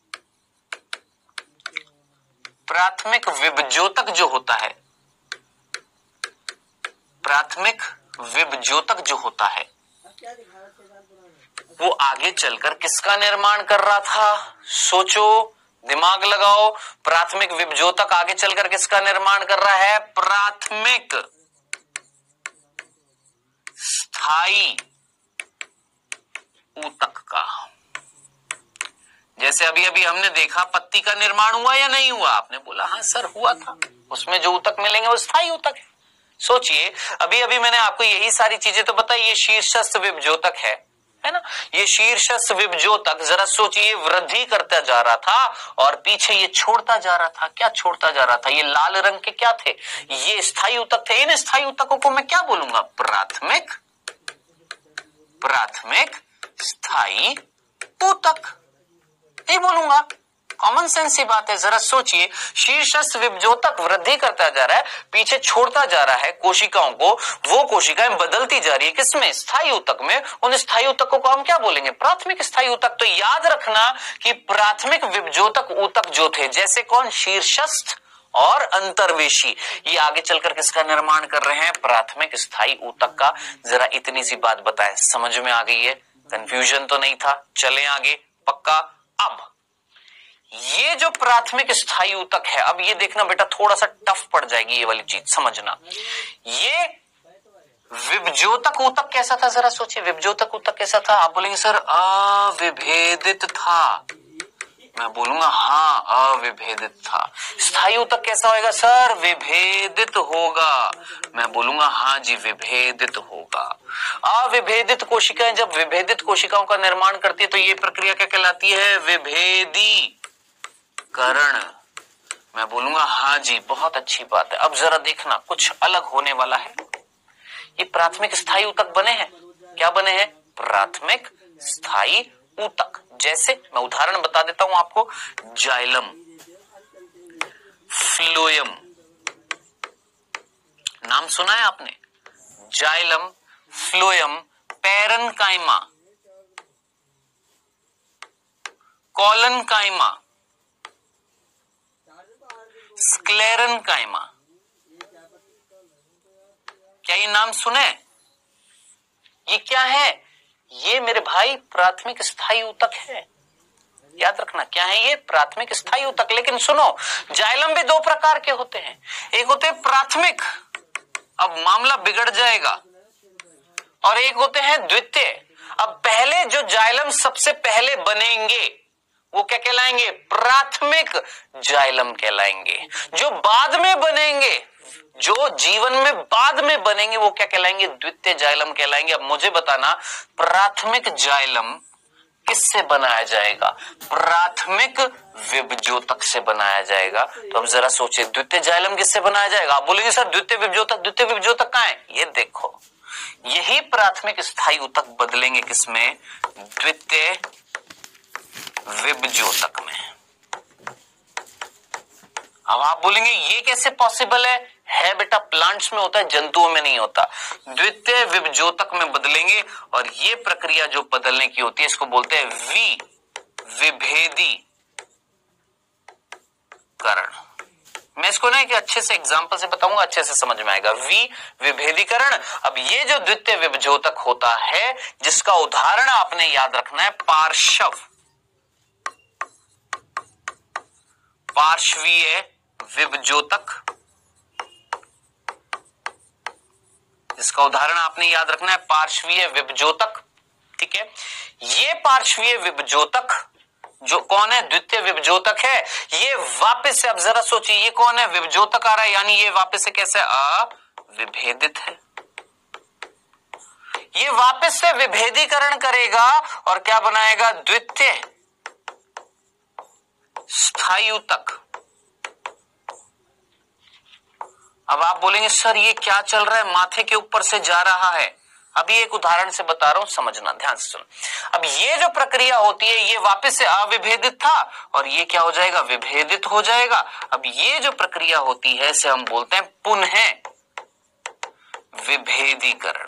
Speaker 1: प्राथमिक विभजोतक जो होता है, प्राथमिक विभजोतक जो होता है वो आगे चलकर किसका निर्माण कर रहा था, सोचो, दिमाग लगाओ। प्राथमिक विभजोतक आगे चलकर किसका निर्माण कर रहा है, प्राथमिक स्थायी ऊतक का। जैसे अभी अभी हमने देखा पत्ती का निर्माण हुआ या नहीं हुआ, आपने बोला हाँ सर हुआ था, उसमें जो ऊतक मिलेंगे वो स्थायी ऊतक है। सोचिए, अभी अभी मैंने आपको यही सारी चीजें तो बताई, ये शीर्षस्थ विभजोतक है है ना, ये शीर्षस्थ विभजोतक, जरा सोचिए, वृद्धि करता जा रहा था और पीछे ये छोड़ता जा रहा था। क्या छोड़ता जा रहा था, ये लाल रंग के क्या थे, ये स्थायी ऊतक थे। इन स्थायी ऊतकों को मैं क्या बोलूंगा, प्राथमिक प्राथमिक स्थायी ऊतक नहीं बोलूंगा, कॉमन सेंस की बात है। जरा सोचिए, शीर्षस्थ विभजोतक वृद्धि करता जा रहा है, पीछे छोड़ता जा रहा है कोशिकाओं को, वो कोशिकाएं बदलती जा रही है किसमें, स्थायी ऊतक में। उन स्थायी ऊतकों को हम क्या बोलेंगे, प्राथमिक स्थायी ऊतक। तो याद रखना कि प्राथमिक विभजोतक ऊतक जो थे, जैसे कौन, शीर्षस्थ और अंतर्वेशी। ये आगे चलकर किसका निर्माण कर रहे हैं? प्राथमिक स्थायी ऊतक का। जरा इतनी सी बात बताएं, समझ में आ गई है? कंफ्यूजन तो नहीं था? चलें आगे, पक्का। अब ये जो प्राथमिक स्थायी ऊतक है, अब ये देखना बेटा थोड़ा सा टफ पड़ जाएगी ये वाली चीज समझना। ये विभज्योतक ऊतक कैसा था? जरा सोचिए, विभज्योतक ऊतक कैसा था? आप बोलेंगे सर अविभेदित था। मैं बोलूंगा हाँ अविभेदित था। स्थायी ऊतक कैसा होगा सर? विभेदित होगा। मैं बोलूंगा हाँ जी विभेदित होगा। अविभेदित कोशिकाएं जब विभेदित कोशिकाओं का निर्माण करती है तो ये प्रक्रिया क्या कहलाती है? विभेदीकरण। मैं बोलूंगा हाँ जी, बहुत अच्छी बात है। अब जरा देखना कुछ अलग होने वाला है। ये प्राथमिक स्थायी ऊतक बने हैं। क्या बने हैं? प्राथमिक स्थायी ऊतक। जैसे मैं उदाहरण बता देता हूं आपको, जाइलम, फ्लोएम, नाम सुना है आपने? Xylem, phloem, parenchyma, collenchyma, sclerenchyma. क्या ये नाम सुने? ये क्या है? ये मेरे भाई प्राथमिक स्थायी ऊतक है। याद रखना क्या है ये? प्राथमिक स्थायी ऊतक। लेकिन सुनो, जाइलम भी दो प्रकार के होते हैं। एक होते हैं प्राथमिक, अब मामला बिगड़ जाएगा, और एक होते हैं द्वितीय। अब पहले जो जाइलम सबसे पहले बनेंगे वो क्या कहलाएंगे? प्राथमिक जाइलम कहलाएंगे। जो बाद में बनेंगे, जो जीवन में बाद में बनेंगे, वो क्या कहलाएंगे? द्वितीय जाइलम कहलाएंगे। अब मुझे बताना, प्राथमिक जाइलम किससे बनाया जाएगा? प्राथमिक विभज्योतक से बनाया जाएगा। तो अब जरा सोचिए, द्वितीय जाइलम किससे बनाया जाएगा? आप बोलेंगे सर द्वितीय विभज्योतक। द्वितीय विभज्योतक कहां है? ये देखो, यही प्राथमिक स्थायी ऊतक बदलेंगे किसमें? द्वितीय विभज्योतक में। अब आप बोलेंगे ये कैसे पॉसिबल है? है बेटा, प्लांट्स में होता है, जंतुओं में नहीं होता। द्वितीय विभज्योतक में बदलेंगे, और ये प्रक्रिया जो बदलने की होती है इसको बोलते हैं वि विभेदीकरण। मैं इसको ना कि अच्छे से एग्जांपल से बताऊंगा, अच्छे से समझ में आएगा। वि विभेदीकरण। अब ये जो द्वितीय विभज्योतक होता है, जिसका उदाहरण आपने याद रखना है पार्श्व पार्श्वीय विभज्योतक, इसका उदाहरण आपने याद रखना है पार्श्वीय विभज्योतक। ठीक है, ये पार्श्वीय विभज्योतक जो कौन है? द्वितीय विभज्योतक है। ये वापस से, अब जरा सोचिए, ये कौन है? विभज्योतक आ रहा है, यानी ये वापस से कैसे? अविभेदित है। ये वापस से विभेदीकरण करेगा और क्या बनाएगा? द्वितीय स्थायी ऊतक। अब आप बोलेंगे सर ये क्या चल रहा है? माथे के ऊपर से जा रहा है। अभी एक उदाहरण से बता रहा हूं, समझना ध्यान से सुन। अब ये जो प्रक्रिया होती है, ये वापस से अविभेदित था और ये क्या हो जाएगा? विभेदित हो जाएगा। अब ये जो प्रक्रिया होती है इसे हम बोलते हैं पुनः विभेदीकरण।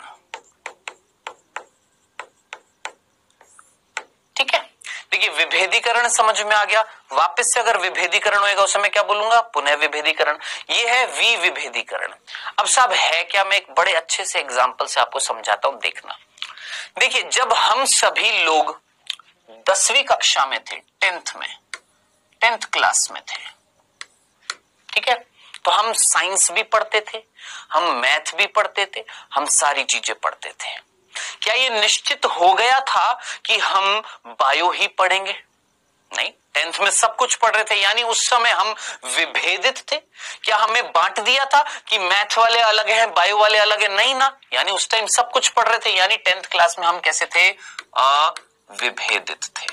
Speaker 1: ठीक है, देखिए विभेदीकरण समझ में आ गया। वापस से अगर विभेदीकरण होएगा उस समय क्या बोलूंगा? पुनः विभेदीकरण। ये है वि विभेदीकरण। अब साहब है क्या? मैं एक बड़े अच्छे से एग्जांपल से आपको समझाता हूं, देखना। देखिए, जब हम सभी लोग दसवीं कक्षा में थे, टेंथ में, टेंथ क्लास में थे, ठीक है, तो हम साइंस भी पढ़ते थे, हम मैथ भी पढ़ते थे, हम सारी चीजें पढ़ते थे। क्या ये निश्चित हो गया था कि हम बायो ही पढ़ेंगे? नहीं, टेंथ में सब कुछ पढ़ रहे थे, यानी उस समय हम विभेदित थे। क्या हमें बांट दिया था कि मैथ वाले अलग हैं, बायो वाले अलग हैं? नहीं ना, यानी उस टाइम सब कुछ पढ़ रहे थे, यानी टेंथ क्लास में हम कैसे थे? अविभेदित थे,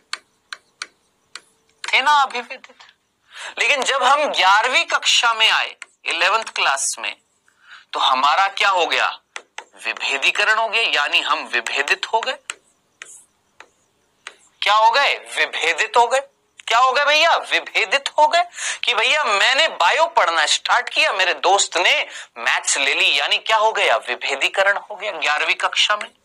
Speaker 1: थे ना अविभेदित। लेकिन जब हम ग्यारहवीं कक्षा में आए, इलेवेंथ क्लास में, तो हमारा क्या हो गया? विभेदीकरण हो गया, यानी हम विभेदित हो गए। क्या हो गए? विभेदित हो गए। क्या हो गए भैया? विभेदित हो गए। कि भैया मैंने बायो पढ़ना स्टार्ट किया, मेरे दोस्त ने मैथ्स ले ली, यानी क्या हो गया? विभेदीकरण हो गया ग्यारहवीं कक्षा में।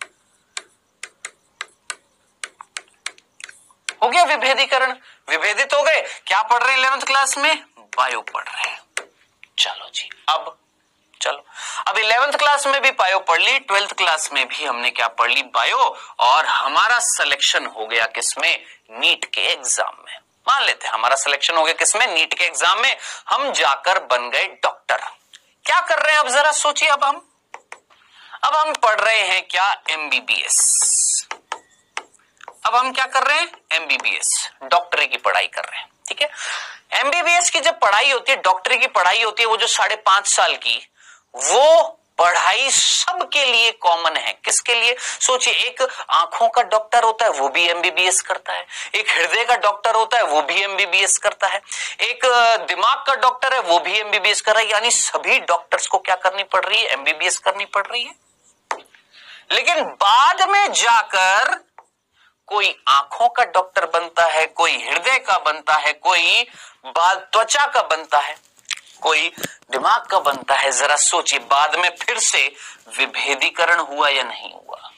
Speaker 1: हो गया विभेदीकरण, विभेदित हो गए। क्या पढ़ रहे हैं इलेवेंथ क्लास में? बायो पढ़ रहे हैं। चलो जी, अब चलो अब इलेवेंथ क्लास में भी बायो पढ़ ली, ट्वेल्थ क्लास में भी हमने क्या पढ़ ली, बायो, और हमारा सिलेक्शन हो गया किसमें, नीट के एग्जाम में। मान लेते हैं हमारा सिलेक्शन हो गया किसमें, नीट के एग्जाम में। हम जाकर बन गए डॉक्टर। क्या कर रहे हैं अब जरा सोचिए, अब हम अब हम पढ़ रहे हैं क्या, एमबीबीएस। अब हम क्या कर रहे हैं, एमबीबीएस, डॉक्टरी की पढ़ाई कर रहे हैं। ठीक है, एमबीबीएस की जब पढ़ाई होती है, डॉक्टरी की पढ़ाई होती है, वो जो साढ़े पांच साल की, वो पढ़ाई सबके लिए कॉमन है। किसके लिए, सोचिए, एक आंखों का डॉक्टर होता है वो भी एमबीबीएस करता है, एक हृदय का डॉक्टर होता है वो भी एमबीबीएस करता है, एक दिमाग का डॉक्टर है वो भी एमबीबीएस कर रहा है। यानी सभी डॉक्टर्स को क्या करनी पड़ रही है, एमबीबीएस करनी पड़ रही है। लेकिन बाद में जाकर कोई आंखों का डॉक्टर बनता है, कोई हृदय का बनता है, कोई त्वचा का बनता है, कोई दिमाग का बनता है। जरा सोचिए, बाद में फिर से विभेदीकरण हुआ या नहीं हुआ,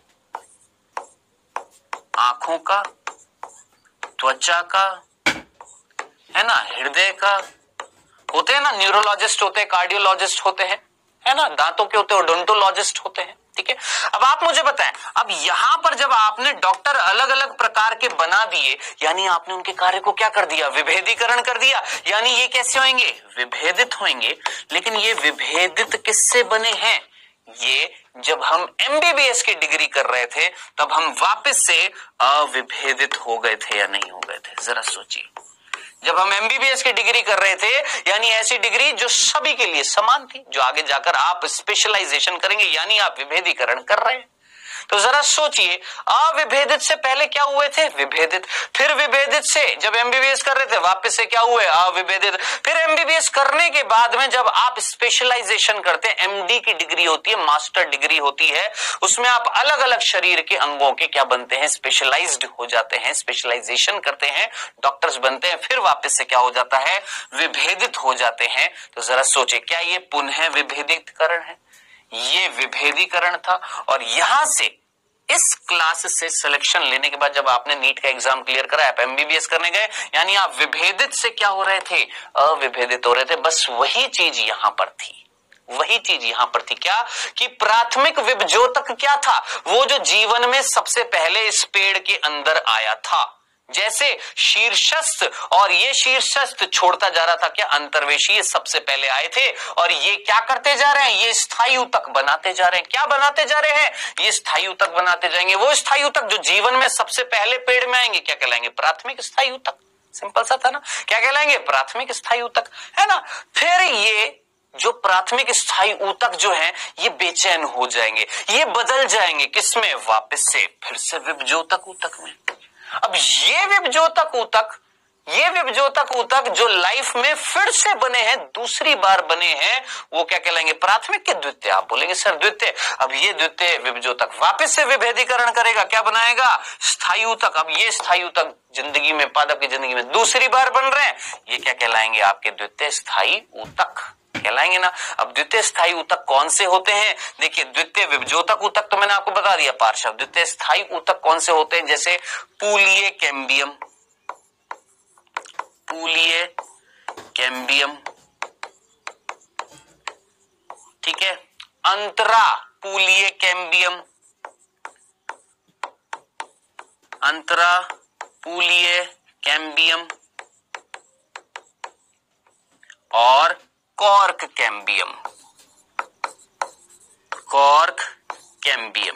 Speaker 1: आंखों का, त्वचा का, है ना, हृदय का, होते हैं ना, न्यूरोलॉजिस्ट होते हैं, कार्डियोलॉजिस्ट होते हैं, है ना, दांतों के होते हैं, ओडोंटोलॉजिस्ट होते हैं। ठीक है, अब आप मुझे बताएं, अब यहां पर जब आपने डॉक्टर अलग अलग प्रकार के बना दिए, यानी आपने उनके कार्य को क्या कर दिया, विभेदीकरण कर दिया। यानी ये कैसे होंगे, विभेदित होंगे। लेकिन ये विभेदित किससे बने हैं, ये जब हम एमबीबीएस की डिग्री कर रहे थे तब हम वापस से अविभेदित हो गए थे या नहीं हो गए थे, जरा सोचिए। जब हम एमबीबीएस की डिग्री कर रहे थे, यानी ऐसी डिग्री जो सभी के लिए समान थी, जो आगे जाकर आप स्पेशलाइजेशन करेंगे, यानी आप विभेदीकरण कर रहे हैं। तो जरा सोचिए, अविभेदित से पहले क्या हुए थे, विभेदित, फिर विभेदित से जब एमबीबीएस कर रहे थे वापस से क्या हुए, अविभेदित, फिर एमबीबीएस करने के बाद में जब आप स्पेशलाइजेशन करते हैं, एमडी की डिग्री होती है, मास्टर डिग्री होती है, उसमें आप अलग अलग शरीर के अंगों के क्या बनते हैं, स्पेशलाइज्ड हो जाते हैं, स्पेशलाइजेशन करते हैं, डॉक्टर्स बनते हैं, फिर वापस से क्या हो जाता है, विभेदित हो जाते हैं। तो जरा सोचिए, क्या ये पुनः विभेदीकरण है, ये विभेदीकरण था। और यहां से इस क्लास से सिलेक्शन लेने के बाद जब आपने नीट का एग्जाम क्लियर करा, आप एमबीबीएस करने गए, यानी आप विभेदित से क्या हो रहे थे, अविभेदित हो रहे थे। बस वही चीज यहां पर थी, वही चीज यहां पर थी, क्या कि प्राथमिक विभजोतक क्या था, वो जो जीवन में सबसे पहले इस पेड़ के अंदर आया था। जैसे शीर्षस्थ और ये शीर्षस्थ छोड़ता जा रहा था, क्या अंतर्वेशीय सबसे पहले आए थे, और ये क्या करते जा रहे हैं, ये स्थायी ऊतक बनाते जा रहे हैं। क्या बनाते जा रहे हैं, ये स्थायी ऊतक बनाते जाएंगे। वो स्थायी ऊतक जो जीवन में सबसे पहले पेड़ में आएंगे, क्या कहलाएंगे, प्राथमिक स्थायी ऊतक। सिंपल सा था ना, क्या कहलाएंगे, प्राथमिक स्थायी ऊतक, है ना। फिर ये जो प्राथमिक स्थायी ऊतक जो है, ये बेचैन हो जाएंगे, ये बदल जाएंगे किसमें, वापस से फिर से विभजोतक ऊतक में। अब ये विभजोतक ऊतक, ये विभजोतक ऊतक जो लाइफ में फिर से बने हैं, दूसरी बार बने हैं, वो क्या कहलाएंगे, प्राथमिक के द्वितीय। आप बोलेंगे सर द्वितीय, अब ये द्वितीय विभजोतक वापस से विभेदीकरण करेगा, क्या बनाएगा, स्थायी ऊतक। अब ये स्थायी ऊतक जिंदगी में, पादप की जिंदगी में दूसरी बार बन रहे हैं, ये क्या कहलाएंगे, आपके द्वितीय स्थायी ऊतक कहलाएंगे ना। अब द्वितीय स्थायी ऊतक कौन से होते हैं, देखिए, द्वितीय विभजोतक ऊतक तो मैंने आपको बता दिया पार्श्व। द्वितीय स्थायी ऊतक कौन से होते हैं, जैसे पूलीय कैम्बियम, पूलीय कैम्बियम, ठीक है, अंतरा पूलीय कैम्बियम, अंतरा पूलीय कैम्बियम और कॉर्क कैम्बियम, कॉर्क कैम्बियम,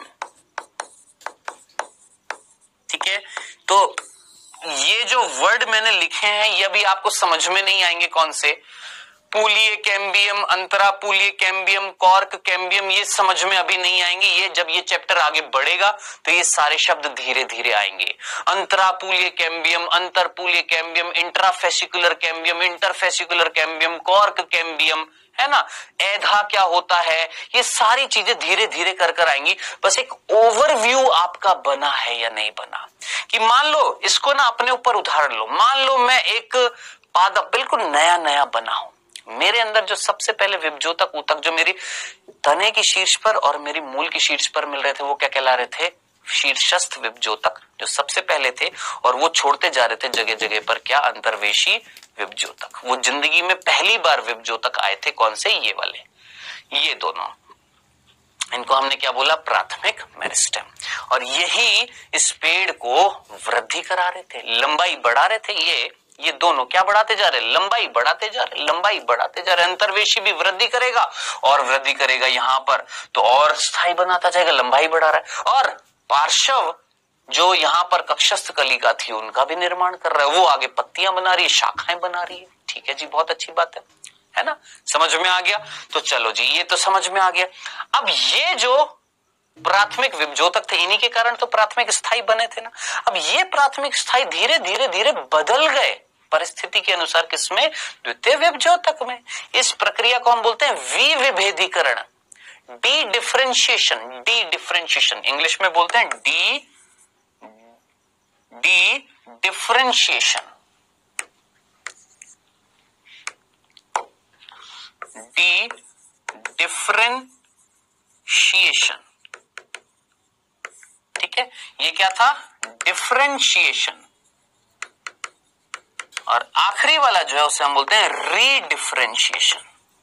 Speaker 1: ठीक है। तो ये जो वर्ड मैंने लिखे हैं ये अभी आपको समझ में नहीं आएंगे, कौन से, पूलीय कैम्बियम, अंतरा पूलीय कैम्बियम, कॉर्क कैम्बियम, ये समझ में अभी नहीं आएंगे। ये जब ये चैप्टर आगे बढ़ेगा तो ये सारे शब्द धीरे धीरे आएंगे। अंतरा पूलीय कैम्बियम, अंतर पूलीय cambium, intrafascicular cambium, interfascicular cambium, cork cambium, है ना, एधा क्या होता है, ये सारी चीजें धीरे धीरे कर कर आएंगी। बस एक ओवरव्यू आपका बना है या नहीं बना, कि मान लो इसको ना अपने ऊपर उदाहरण लो, मान लो मैं एक पादप बिल्कुल नया नया बना हूं, मेरे अंदर जो सबसे पहले विभजोतक ऊतक जो मेरी तने की शीर्ष पर और मेरी मूल की शीर्ष पर मिल रहे थे, वो क्या कहला रहे थे, शीर्षस्थ विभजोतक जो सबसे पहले थे और वो छोड़ते जा रहे थे जगह जगह पर क्या, अंतर्वेशी विभजोतक। वो जिंदगी में पहली बार विभजोतक आए थे, कौन से, ये वाले, ये दोनों, इनको हमने क्या बोला, प्राथमिक मेरिस्टेम। और यही इस पेड़ को वृद्धि करा रहे थे, लंबाई बढ़ा रहे थे। ये ये दोनों क्या बढ़ाते जा रहे, लंबाई बढ़ाते जा रहे, लंबाई बढ़ाते जा रहे। अंतर्वेशी भी वृद्धि करेगा और वृद्धि करेगा यहां पर तो और स्थायी बनाता जाएगा, लंबाई बढ़ा रहा है। और पार्श्व जो यहां पर कक्षस्थ कलिका थी उनका भी निर्माण कर रहा है, वो आगे पत्तियां बना रही है, शाखाएं बना रही है। ठीक है जी, बहुत अच्छी बात है, है ना, समझ में आ गया। तो चलो जी, ये तो समझ में आ गया। अब ये जो प्राथमिक विभजोतक थे, इन्हीं के कारण तो प्राथमिक स्थायी बने थे ना। अब ये प्राथमिक स्थायी धीरे धीरे धीरे बदल गए परिस्थिति के अनुसार, किसमें, द्वितीय विभजोतक में। इस प्रक्रिया को हम बोलते हैं विविभेदीकरण, dedifferentiation, dedifferentiation English में बोलते हैं de dedifferentiation, dedifferentiation. ठीक है, ये क्या था, डिफरेंशिएशन। और आखिरी वाला जो है उसे हम बोलते हैं रीडिफरेंशिएशन।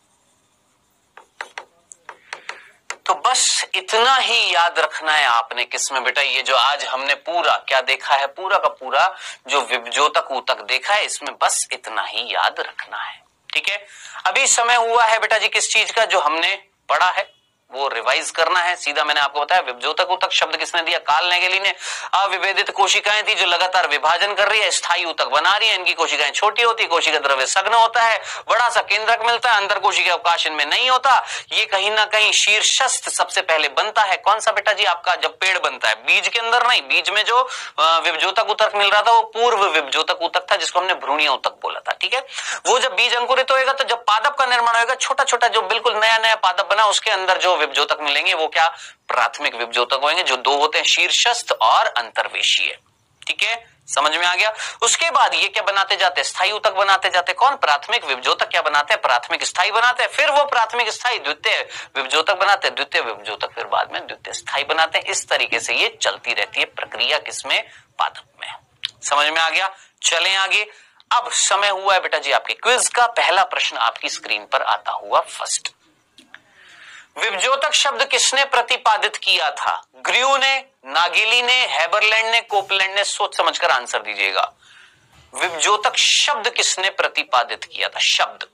Speaker 1: तो बस इतना ही याद रखना है आपने किसमें बेटा, ये जो आज हमने पूरा क्या देखा है, पूरा का पूरा जो विभजोतक ऊतक देखा है, इसमें बस इतना ही याद रखना है। ठीक है, अभी समय हुआ है बेटा जी किस चीज का, जो हमने पढ़ा है वो रिवाइज करना है। सीधा मैंने आपको बताया विभजोतक ऊतक शब्द किसने दिया, कार्ल नेगेली ने। अविभेदित कोशिकाएं थी जो लगातार विभाजन कर रही है, स्थायी ऊतक बना रही है। इनकी कोशिकाएं छोटी होती, कोशिका द्रव्य सघन होता है, बड़ा सा केंद्रक मिलता है, अंतर कोशिका अवकाश इनमें नहीं होता। ये कहीं ना कहीं शीर्षस्थ सबसे पहले बनता है, कौन सा बेटा जी, आपका जब पेड़ बनता है, बीज के अंदर नहीं। बीज में जो विभजोतक ऊतक मिल रहा था वो पूर्व विभजोतक ऊतक था, जिसको हमने भ्रूणीय ऊतक बोला था। ठीक है, वो जब बीज अंकुरित होएगा तो जब पादप का निर्माण होगा, छोटा छोटा जो बिल्कुल नया नया पादप बना, उसके अंदर जो विभजोतक मिलेंगे वो क्या, प्राथमिक विभजोतक होंगे, जो दो होते हैं, शीर्षस्थ और अंतर्वेशीय। ठीक है, समझ में आ गया। उसके बाद ये क्या बनाते जाते हैं, स्थायी ऊतक बनाते जाते, कौन, प्राथमिक विभजोतक क्या बनाते हैं, प्राथमिक स्थायी बनाते हैं। फिर वो प्राथमिक स्थायी द्वितीय विभजोतक बनाते हैं, द्वितीय विभजोतक फिर बाद में द्वितीय स्थायी बनाते हैं। इस तरीके से ये चलती रहती है प्रक्रिया, किसमें, पादप में। समझ में आ गया, चलें आगे। अब समय हुआ है बेटा जी आपके क्विज का। पहला प्रश्न आपकी स्क्रीन पर आता हुआ फर्स्ट, विभजोतक शब्द किसने प्रतिपादित किया था, ग्र्यू ने, नागेली ने, हेबरलैंड ने, कोपलैंड ने। सोच समझकर आंसर दीजिएगा। विभजोतक शब्द किसने प्रतिपादित किया था, शब्द,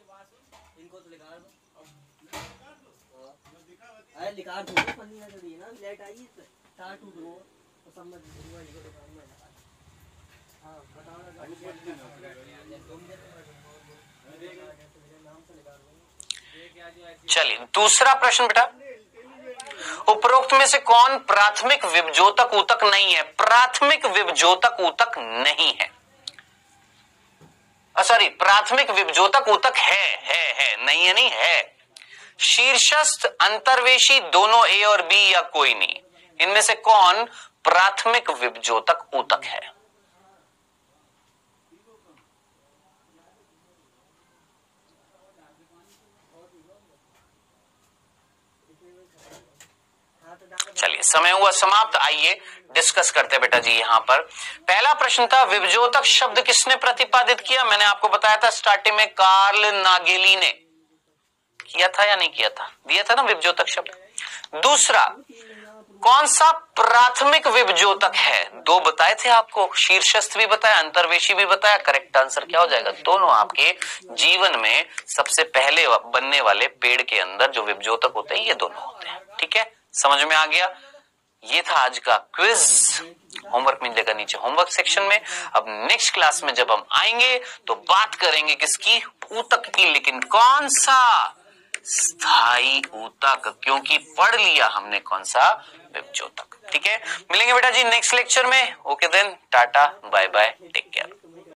Speaker 1: चलिए दूसरा प्रश्न बेटा, उपरोक्त में से कौन प्राथमिक विभजोतक ऊतक नहीं है, प्राथमिक विभजोतक ऊतक नहीं है, सॉरी प्राथमिक विभजोतक ऊतक है, है है नहीं है, नहीं है। शीर्षस्थ अंतर्वेशी दोनों ए और बी या कोई नहीं, इनमें से कौन प्राथमिक विभजोतक ऊतक है। चलिए समय हुआ समाप्त, आइए डिस्कस करते हैं बेटा जी। यहां पर पहला प्रश्न था, विभजोतक शब्द किसने प्रतिपादित किया। मैंने आपको बताया था स्टार्टिंग में, कार्ल नागेली ने किया था या नहीं किया था, दिया था ना विभजोतक शब्द। दूसरा, कौन सा प्राथमिक विभजोतक है, दो बताए थे आपको, शीर्षस्थ भी बताया, अंतर्वेशी भी बताया। करेक्ट आंसर क्या हो जाएगा, दोनों आपके जीवन में सबसे पहले बनने वाले पेड़ के अंदर जो विभजोतक होते हैं ये दोनों होते हैं। ठीक है, समझ में आ गया। ये था आज का क्विज, होमवर्क मिलेगा नीचे होमवर्क सेक्शन में। अब नेक्स्ट क्लास में जब हम आएंगे तो बात करेंगे किसकी, ऊतक की, लेकिन कौन सा, स्थायी ऊतक, क्योंकि पढ़ लिया हमने कौन सा, विभजोतक। ठीक है, मिलेंगे बेटा जी नेक्स्ट लेक्चर में। ओके देन, टाटा बाय बाय, टेक केयर।